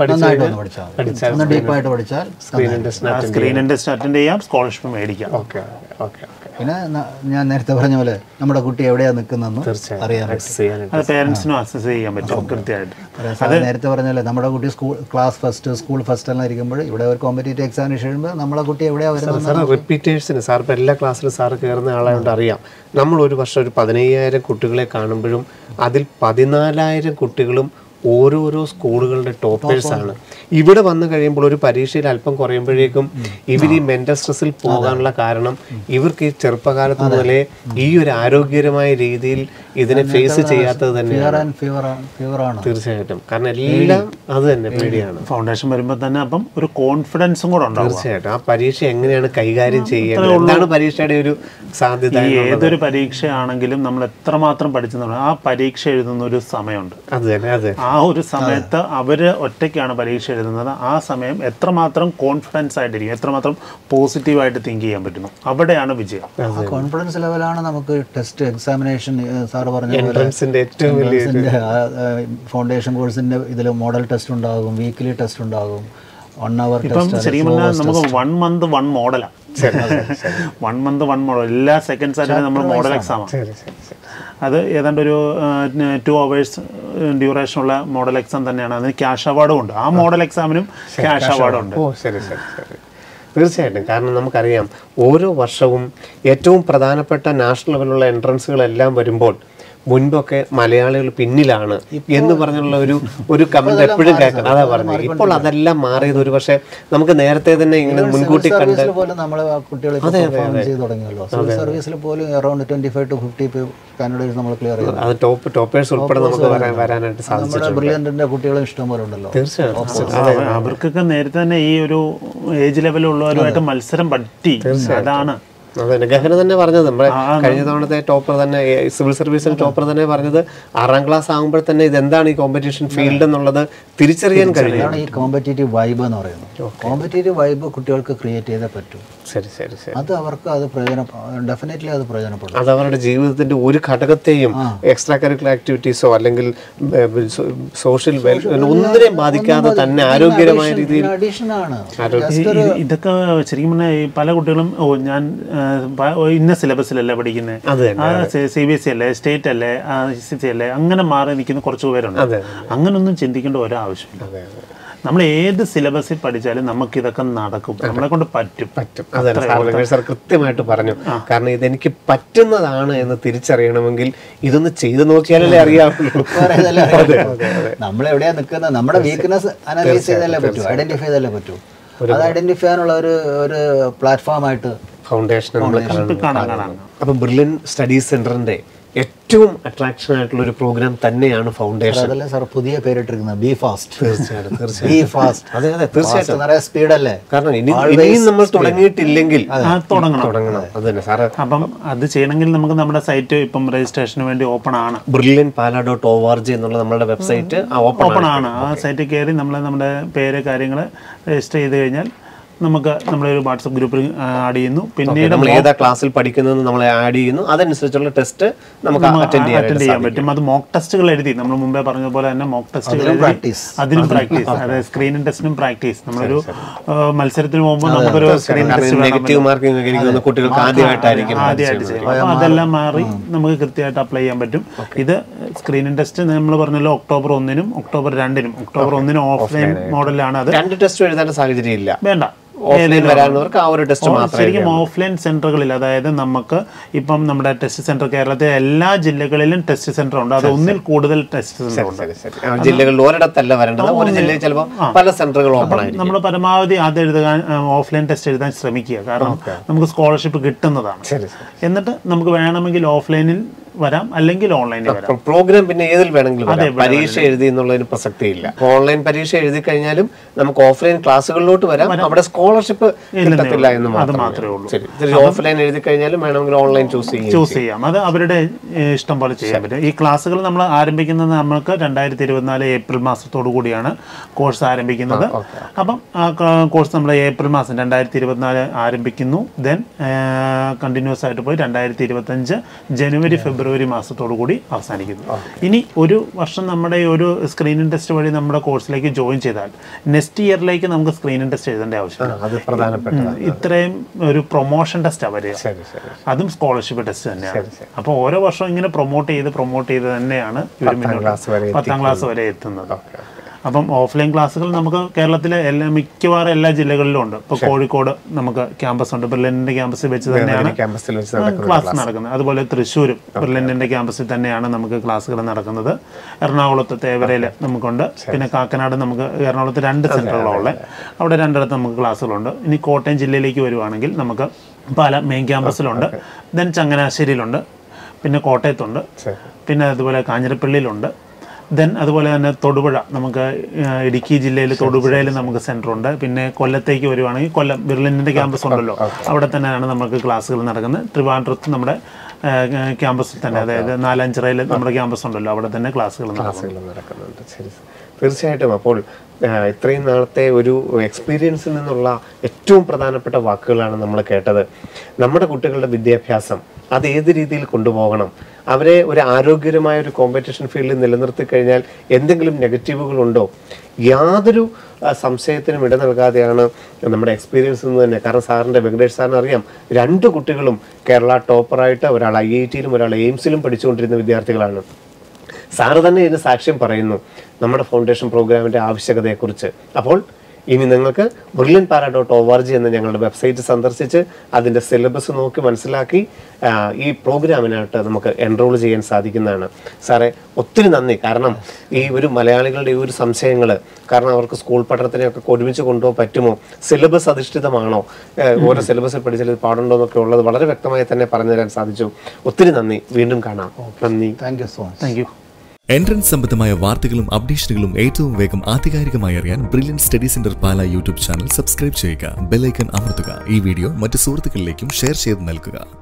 സ്ക്രീനിങ് ടെസ്റ്റ് അറ്റൻഡ് ചെയ്യാം, സ്കോളർഷിപ്പ് മേടിക്കാം. പിന്നെ ഞാൻ നേരത്തെ പറഞ്ഞ പോലെ നമ്മുടെ കുട്ടി എവിടെയാണ് നിൽക്കുന്നതെന്ന് അറിയാൻ അത് പേരൻസിനും അസസ് ചെയ്യാൻ പറ്റും കൃത്യമായിട്ട്. അത് നേരത്തെ പറഞ്ഞ പോലെ നമ്മുടെ കുട്ടി ക്ലാസ് ഫസ്റ്റ് സ്കൂൾ ഫസ്റ്റ് എല്ലാം ഇരിക്കുമ്പോൾ ഇവിടെ ഒരു കോമ്പറ്റേറ്റീവ് എക്സാമിനേഷൻ എഴുതുമ്പോൾ നമ്മളെ കുട്ടി എവിടെയാണ് വരുന്നത്. സാർ റിപ്പീറ്റേഴ്സിന് സാർ ഇപ്പോൾ എല്ലാ ക്ലാസ്സിലും സാറ് കയറുന്ന ആളായതുകൊണ്ട് അറിയാം. നമ്മൾ ഒരു വർഷം ഒരു 15,000 കുട്ടികളെ കാണുമ്പോഴും അതിൽ 14,000 കുട്ടികളും ഓരോരോ സ്കൂളുകളുടെ ടോപ്പേഴ്സാണ്. ഇവിടെ വന്നു കഴിയുമ്പോൾ ഒരു പരീക്ഷയിൽ അല്പം കുറയുമ്പോഴേക്കും ഇവർ ഈ മെൻ്റൽ സ്ട്രെസ്സിൽ പോകാനുള്ള കാരണം ഇവർക്ക് ഈ ചെറുപ്പകാലത്ത് മുതലേ ഈ ഒരു ആരോഗ്യകരമായ രീതിയിൽ ഇതിനെ ഫേസ് ചെയ്യാത്തത് തന്നെയാണ്. തീർച്ചയായിട്ടും. കാരണം എല്ലാം അത് തന്നെ പേടിയാണ്. ഫൗണ്ടേഷൻ വരുമ്പോൾ തന്നെ അപ്പം ഒരു കോൺഫിഡൻസും കൂടെ ഉണ്ടാവും. തീർച്ചയായിട്ടും. ആ പരീക്ഷ എങ്ങനെയാണ് കൈകാര്യം ചെയ്യേണ്ടത്, എന്താണ് പരീക്ഷയുടെ ഒരു സാധ്യത. ഏതൊരു പരീക്ഷയാണെങ്കിലും നമ്മൾ എത്രമാത്രം പഠിച്ചെന്ന് ആ പരീക്ഷ എഴുതുന്ന ഒരു സമയമുണ്ട്. അത് തന്നെ. അതെ. ആ ഒരു സമയത്ത് അവർ ഒറ്റയ്ക്കാണ് പരീക്ഷ എഴുതുന്നത്. ആ സമയം എത്രമാത്രം കോൺഫിഡൻസ് ആയിട്ടിരിക്കും, എത്രമാത്രം പോസിറ്റീവായിട്ട് തിങ്ക് ചെയ്യാൻ പറ്റുന്നു, അവിടെയാണ് വിജയം. കോൺഫിഡൻസ് ലെവലാണ് നമുക്ക് ടെസ്റ്റ് എക്സാമിനേഷൻ. സാറ് പറഞ്ഞ ഫൗണ്ടേഷൻ കോഴ്സിന്റെ ഇതിൽ മോഡൽ ടെസ്റ്റ് ഉണ്ടാകും, വീക്ക്ലി ടെസ്റ്റ് ഉണ്ടാകും, 1 hour ഇപ്പം ശരിക്കും പറഞ്ഞാൽ നമുക്ക് 1 month 1 മോഡലാണ്. 1 month 1 മോഡൽ എല്ലാ സെക്കൻഡ്സ് ആയിട്ട് നമ്മൾ മോഡൽ എക്സാമാണ്. അത് ഏതാണ്ട് ഒരു 2 hours ഡ്യൂറേഷനുള്ള മോഡൽ എക്സാം തന്നെയാണ്. അതിന് ക്യാഷ് അവാർഡും ഉണ്ട്. ആ മോഡൽ എക്സാമിനും ക്യാഷ് അവാർഡും ഉണ്ട്. തീർച്ചയായിട്ടും. കാരണം നമുക്കറിയാം ഓരോ വർഷവും ഏറ്റവും പ്രധാനപ്പെട്ട നാഷണൽ ലെവലിലുള്ള എൻട്രൻസുകളെല്ലാം വരുമ്പോൾ മുൻപൊക്കെ മലയാളികൾ പിന്നിലാണ് എന്ന് പറഞ്ഞുള്ള ഒരു കമന്റ് എപ്പോഴും കേൾക്കണം. അതാ പറഞ്ഞത്. ഇപ്പോൾ അതെല്ലാം മാറിയത് ഒരു പക്ഷേ നമുക്ക് നേരത്തെ തന്നെ ഇങ്ങനെ മുൻകൂട്ടി കണ്ട് അത് ടോപ്പേഴ്സ് ഉൾപ്പെടെ നമുക്ക് വരാനായിട്ട് സാധിച്ചിട്ടുണ്ട്. കുട്ടികളും ഇഷ്ടംപോലെ ഉണ്ടല്ലോ. തീർച്ചയായിട്ടും. അവർക്കൊക്കെ നേരത്തെ തന്നെ ഈ ഒരു ഏജ് ലെവലുള്ളവരുമായിട്ട് മത്സരം പറ്റി. അതാണ് അതെ. ഗഹന തന്നെ പറഞ്ഞത് നമ്മുടെ കഴിഞ്ഞ തവണത്തെ ടോപ്പർ തന്നെ സിവിൽ സർവീസിൽ ടോപ്പർ തന്നെ പറഞ്ഞത് 6ാം ക്ലാസ് ആകുമ്പോൾ തന്നെ ഇതെന്താണ് ഈ കോമ്പറ്റീഷൻ ഫീൽഡ് എന്നുള്ളത് തിരിച്ചറിയാൻ കഴിയും. ഈ കോമ്പറ്റേറ്റീവ് വൈബ് എന്ന് പറയുന്നത്. കോമ്പറ്റേറ്റീവ് വൈബ് കുട്ടികൾക്ക് ക്രിയേറ്റ് ചെയ്തേ പറ്റൂ. ശരി. അത് അവർക്ക് അത് ഡെഫിനറ്റ്ലി അത് പ്രയോജനപ്പെടും. അത് അവരുടെ ജീവിതത്തിന്റെ ഒരു ഘടകത്തെയും എക്സ്ട്രാ കരിക്കുലർ ആക്ടിവിറ്റീസോ അല്ലെങ്കിൽ സോഷ്യൽ ഒന്നിനെയും ബാധിക്കാതെ തന്നെ ആരോഗ്യകരമായ രീതിയിൽ ഇതൊക്കെ ശരിക്കും പറഞ്ഞാൽ പല കുട്ടികളും ഞാൻ ഇന്ന സിലബസിലല്ല പഠിക്കുന്നത്, CBSE അല്ലേ, സ്റ്റേറ്റ് അല്ലേ, ICSE അല്ലേ, അങ്ങനെ മാറി നിൽക്കുന്ന കുറച്ച് പേരുണ്ട്. അങ്ങനൊന്നും ചിന്തിക്കേണ്ട ഒരാവശ്യമില്ല. നമ്മൾ ഏത് സിലബസിൽ പഠിച്ചാലും നമുക്ക് ഇതൊക്കെ നടക്കും, നമ്മളെ കൊണ്ട് പറ്റും. സാർ കൃത്യമായിട്ട് പറഞ്ഞു. കാരണം ഇതെനിക്ക് പറ്റുന്നതാണ് എന്ന് തിരിച്ചറിയണമെങ്കിൽ ഇതൊന്ന് ചെയ്തു നോക്കിയാലല്ലേ അറിയാവുള്ളൂ. നമ്മളെവിടെയാ നിൽക്കുന്നത്, നമ്മുടെ വീക്ക്നെസ് അനലൈസ് ചെയ്തല്ലേ പറ്റൂ, ഐഡന്റിഫൈ ചെയ്തല്ലേ പറ്റൂ. അത് ഐഡന്റിഫൈ ചെയ്യാനുള്ള ഒരു പ്ലാറ്റ്ഫോമായിട്ട് ഫൗണ്ടേഷൻ നമ്മൾ കാണാം. അപ്പം ബ്രില്യൻ സ്റ്റഡീസ് സെന്ററിന്റെ ഏറ്റവും അട്രാക്ഷൻ ആയിട്ടുള്ള ഒരു പ്രോഗ്രാം തന്നെയാണ് ഫൗണ്ടേഷൻ. അതല്ലേ സാർ പുതിയ പേരിട്ടിരിക്കുന്നത്, ബി ഫാസ്റ്റ്. തീർച്ചയായിട്ടും. അതെ തീർച്ചയായിട്ടും. നിറയെ സ്പീഡല്ലേ. കാരണം ഇനിയും നമ്മൾ തുടങ്ങിയിട്ടില്ലെങ്കിൽ തുടങ്ങണം. അത് തന്നെ സാറ്. അപ്പം അത് ചെയ്യണമെങ്കിൽ നമുക്ക് നമ്മുടെ സൈറ്റ് ഇപ്പം രജിസ്ട്രേഷന് വേണ്ടി ഓപ്പൺ ആണ്. brilliantpala.org എന്നുള്ള നമ്മുടെ വെബ്സൈറ്റ് ഓപ്പൺ ആണ്. ആ സൈറ്റിൽ കയറി നമ്മുടെ പേര് കാര്യങ്ങൾ രജിസ്റ്റർ ചെയ്ത് കഴിഞ്ഞാൽ നമുക്ക് നമ്മുടെ ഒരു വാട്സപ്പ് ഗ്രൂപ്പിൽ ആഡ് ചെയ്യുന്നു. പിന്നീട് നമ്മൾ ഏതാ ക്ലാസ്സിൽ പഠിക്കുന്നതെന്ന് നമ്മളെ ആഡ് ചെയ്യുന്നു. അതനുസരിച്ചുള്ള ടെസ്റ്റ് നമുക്ക് അറ്റൻഡ് ചെയ്യാൻ പറ്റും. അത് മോക്ക് ടെസ്റ്റുകൾ എഴുതി നമ്മൾ മുമ്പേ പറഞ്ഞതുപോലെ തന്നെ മോക്ക് ടെസ്റ്റുകൾ അതിനും പ്രാക്ടീസ്, അതായത് സ്ക്രീനിങ് ടെസ്റ്റിനും പ്രാക്ടീസ്. നമ്മളൊരു മത്സരത്തിന് പോകുമ്പോൾ നമുക്കൊരു നെഗറ്റീവ് മാർക്കിംഗ് കുട്ടികൾക്ക് ആദ്യമായിട്ട് ചെയ്യും. അപ്പോൾ അതെല്ലാം മാറി നമുക്ക് കൃത്യമായിട്ട് അപ്ലൈ ചെയ്യാൻ പറ്റും. ഇത് സ്ക്രീനിങ് ടെസ്റ്റ് നമ്മൾ പറഞ്ഞല്ലോ October 1-നും October 2-നും. October 1-ന് ഓഫ്ലൈൻ മോഡലാണ്. അത് 2 ടെസ്റ്റ് എഴുതേണ്ട സാഹചര്യം ഇല്ല, വേണ്ട. ശരിക്കും ഓഫ്ലൈൻ സെന്ററുകളിൽ, അതായത് നമുക്ക് ഇപ്പം നമ്മുടെ ടെസ്റ്റ് സെന്റർ കേരളത്തിലെ എല്ലാ ജില്ലകളിലും ടെസ്റ്റ് സെന്റർ ഉണ്ട്. അത് ഒന്നിൽ കൂടുതൽ ടെസ്റ്റ് സെന്റർ ഉണ്ട്. ജില്ലകളിൽ ഒരിടത്തല്ല വരേണ്ടത്, ഒരു ജില്ലയിൽ ചിലപ്പോൾ പല സെന്ററുകൾ ഓപ്പൺ ആയിരിക്കും. നമ്മൾ പരമാവധി അത് എഴുതാൻ ഓഫ്ലൈൻ ടെസ്റ്റ് എഴുതാൻ ശ്രമിക്കുക. കാരണം നമുക്ക് സ്കോളർഷിപ്പ് കിട്ടുന്നതാണ്. എന്നിട്ട് നമുക്ക് വേണമെങ്കിൽ ഓഫ്ലൈനിൽ വരാം, അല്ലെങ്കിൽ ഓൺലൈനിൽ വരാം. പ്രോഗ്രാം പിന്നെ ഏതിൽ വേണമെങ്കിലും പരീക്ഷ എഴുതി എന്നുള്ളതിന് പ്രസക്തിയില്ല. ഓൺലൈൻ പരീക്ഷ എഴുതി കഴിഞ്ഞാലും നമുക്ക് ഓഫ്ലൈൻ ക്ലാസ്സുകളിലോട്ട് വരാം. അവിടെ സ്കോളർഷിപ്പ് കിട്ടത്തില്ല എന്ന് മാത്രമേ ഉള്ളൂ. ഓഫ്ലൈൻ എഴുതി കഴിഞ്ഞാലും വേണമെങ്കിൽ ഓൺലൈൻ ചൂസ് ചെയ്യാം. അത് അവരുടെ ഇഷ്ടം പോലെ ചെയ്യാൻ പറ്റും. ഈ ക്ലാസ്സുകൾ നമ്മൾ ആരംഭിക്കുന്നത് നമുക്ക് 2024 ഏപ്രിൽ മാസത്തോടു കൂടിയാണ് കോഴ്സ് ആരംഭിക്കുന്നത്. അപ്പം ആ കോഴ്സ് നമ്മൾ ഏപ്രിൽ മാസം 2024 ആരംഭിക്കുന്നു. ദെൻ കണ്ടിന്യൂസ് ആയിട്ട് പോയി 2025 ജനുവരി ഫെബ്രുവരി ഫെബ്രുവരി മാസത്തോടു കൂടി അവസാനിക്കുന്നു. ഇനി ഒരു വർഷം നമ്മുടെ ഈ ഒരു സ്ക്രീനിങ് ടെസ്റ്റ് വഴി നമ്മുടെ കോഴ്സിലേക്ക് ജോയിൻ ചെയ്താൽ നെക്സ്റ്റ് ഇയറിലേക്ക് നമുക്ക് സ്ക്രീനിങ് ടെസ്റ്റ് എഴുതേണ്ട ആവശ്യമില്ല. ഇത്രയും ഒരു പ്രൊമോഷൻ ടെസ്റ്റാണ് വരിക, അതും സ്കോളർഷിപ്പ് ടെസ്റ്റ് തന്നെയാണ്. അപ്പോൾ ഓരോ വർഷവും ഇങ്ങനെ പ്രൊമോട്ട് ചെയ്ത് തന്നെയാണ് ഇവർ 10ാം ക്ലാസ് വരെ എത്തുന്നത്. അപ്പം ഓഫ്ലൈൻ ക്ലാസ്സുകൾ നമുക്ക് കേരളത്തിലെ മിക്കവാറും എല്ലാ ജില്ലകളിലും ഉണ്ട്. ഇപ്പോൾ കോഴിക്കോട് നമുക്ക് ക്യാമ്പസ് ഉണ്ട്, ബ്രില്യൻറ്റിൻ്റെ ക്യാമ്പസിൽ വെച്ച് തന്നെയാണ് ക്ലാസ് നടക്കുന്നത്. അതുപോലെ തൃശ്ശൂരും ബ്രില്യൻറ്റിൻ്റെ ക്യാമ്പസിൽ തന്നെയാണ് നമുക്ക് ക്ലാസ്സുകൾ നടക്കുന്നത്. എറണാകുളത്ത് തേവരയിൽ നമുക്കുണ്ട്, പിന്നെ കാക്കനാട് നമുക്ക് എറണാകുളത്ത് 2 സെൻറ്ററുകളുള്ളത്, അവിടെ 2ഇടത്ത് നമുക്ക് ക്ലാസ്സുകളുണ്ട്. ഇനി കോട്ടയം ജില്ലയിലേക്ക് വരുവാണെങ്കിൽ നമുക്ക് പാല മെയിൻ ക്യാമ്പസിലുണ്ട്, ദെൻ ചങ്ങനാശ്ശേരിയിലുണ്ട്, പിന്നെ കോട്ടയത്തുണ്ട്, പിന്നെ അതുപോലെ കാഞ്ഞിരപ്പള്ളിയിലുണ്ട്, ദെൻ അതുപോലെ തന്നെ തൊടുപുഴ നമുക്ക് ഇടുക്കി ജില്ലയിൽ തൊടുപുഴയിൽ നമുക്ക് സെൻറ്ററുണ്ട്. പിന്നെ കൊല്ലത്തേക്ക് വരുവാണെങ്കിൽ കൊല്ലം ബിർലിൻ്റെ ക്യാമ്പസ് ഉണ്ടല്ലോ, അവിടെ തന്നെയാണ് നമുക്ക് ക്ലാസ്സുകൾ നടക്കുന്നത്. ട്രിവാൻഡ്രത്ത് നമ്മുടെ ക്യാമ്പസിൽ തന്നെ, അതായത് നാലാഞ്ചിറയിൽ നമ്മുടെ ക്യാമ്പസ് ഉണ്ടല്ലോ, അവിടെ തന്നെ ക്ലാസ്സുകൾ നടക്കുന്നുണ്ട്. ശരി, തീർച്ചയായിട്ടും. അപ്പോൾ ഇത്രയും നാളത്തെ ഒരു എക്സ്പീരിയൻസിൽ നിന്നുള്ള ഏറ്റവും പ്രധാനപ്പെട്ട വാക്കുകളാണ് നമ്മൾ കേട്ടത്. നമ്മുടെ കുട്ടികളുടെ വിദ്യാഭ്യാസം അത് ഏത് രീതിയിൽ കൊണ്ടുപോകണം, അവരെ ഒരു ആരോഗ്യകരമായ ഒരു കോമ്പറ്റീഷൻ ഫീൽഡിൽ നിലനിർത്തി കഴിഞ്ഞാൽ എന്തെങ്കിലും നെഗറ്റീവുകളുണ്ടോ, യാതൊരു സംശയത്തിനും ഇട നൽകാതെയാണ് നമ്മുടെ എക്സ്പീരിയൻസ് എന്ന് തന്നെ. കാരണം സാറിൻ്റെ വെങ്കടേഷ് സാറിന് അറിയാം, 2 കുട്ടികളും കേരള ടോപ്പറായിട്ട്, ഒരാൾ IITയിലും ഒരാൾ എയിംസിലും പഠിച്ചുകൊണ്ടിരുന്ന വിദ്യാർത്ഥികളാണ്. സാറ് തന്നെ ഇതിന് സാക്ഷ്യം പറയുന്നു നമ്മുടെ ഫൗണ്ടേഷൻ പ്രോഗ്രാമിൻ്റെ ആവശ്യകതയെക്കുറിച്ച്. അപ്പോൾ ഇനി നിങ്ങൾക്ക് brilliantpara.org എന്ന ഞങ്ങളുടെ വെബ്സൈറ്റ് സന്ദർശിച്ച് അതിൻ്റെ സിലബസ് നോക്കി മനസ്സിലാക്കി ഈ പ്രോഗ്രാമിനായിട്ട് നമുക്ക് എൻറോൾ ചെയ്യാൻ സാധിക്കുന്നതാണ്. സാറേ, ഒത്തിരി നന്ദി. കാരണം ഈ ഒരു മലയാളികളുടെ ഈ ഒരു സംശയങ്ങൾ, കാരണം അവർക്ക് സ്കൂൾ പഠനത്തിനെയൊക്കെ ഒരുമിച്ച് കൊണ്ടുപോകാൻ പറ്റുമോ, സിലബസ് അധിഷ്ഠിതമാണോ, ഓരോ സിലബസിൽ പഠിച്ചാൽ പാടുണ്ടോ എന്നൊക്കെ ഉള്ളത് വളരെ വ്യക്തമായി തന്നെ പറഞ്ഞു തരാൻ സാധിച്ചു. ഒത്തിരി നന്ദി. വീണ്ടും കാണാം. നന്ദി. Thank you so much. Thank you. Entrance സംബന്ധമായ വാർത്തകളും അപ്ഡേഷനുകളും ഏറ്റവും വേഗം ആധികാരികമായി അറിയാൻ Brilliant Study Centre Pala YouTube channel subscribe ചെയ്യുക, ബെൽ ഐക്കൺ അമർത്തുക. ഈ വീഡിയോ മറ്റ് സുഹൃത്തുക്കളിലേക്കും ഷെയർ ചെയ്ത് നൽകുക.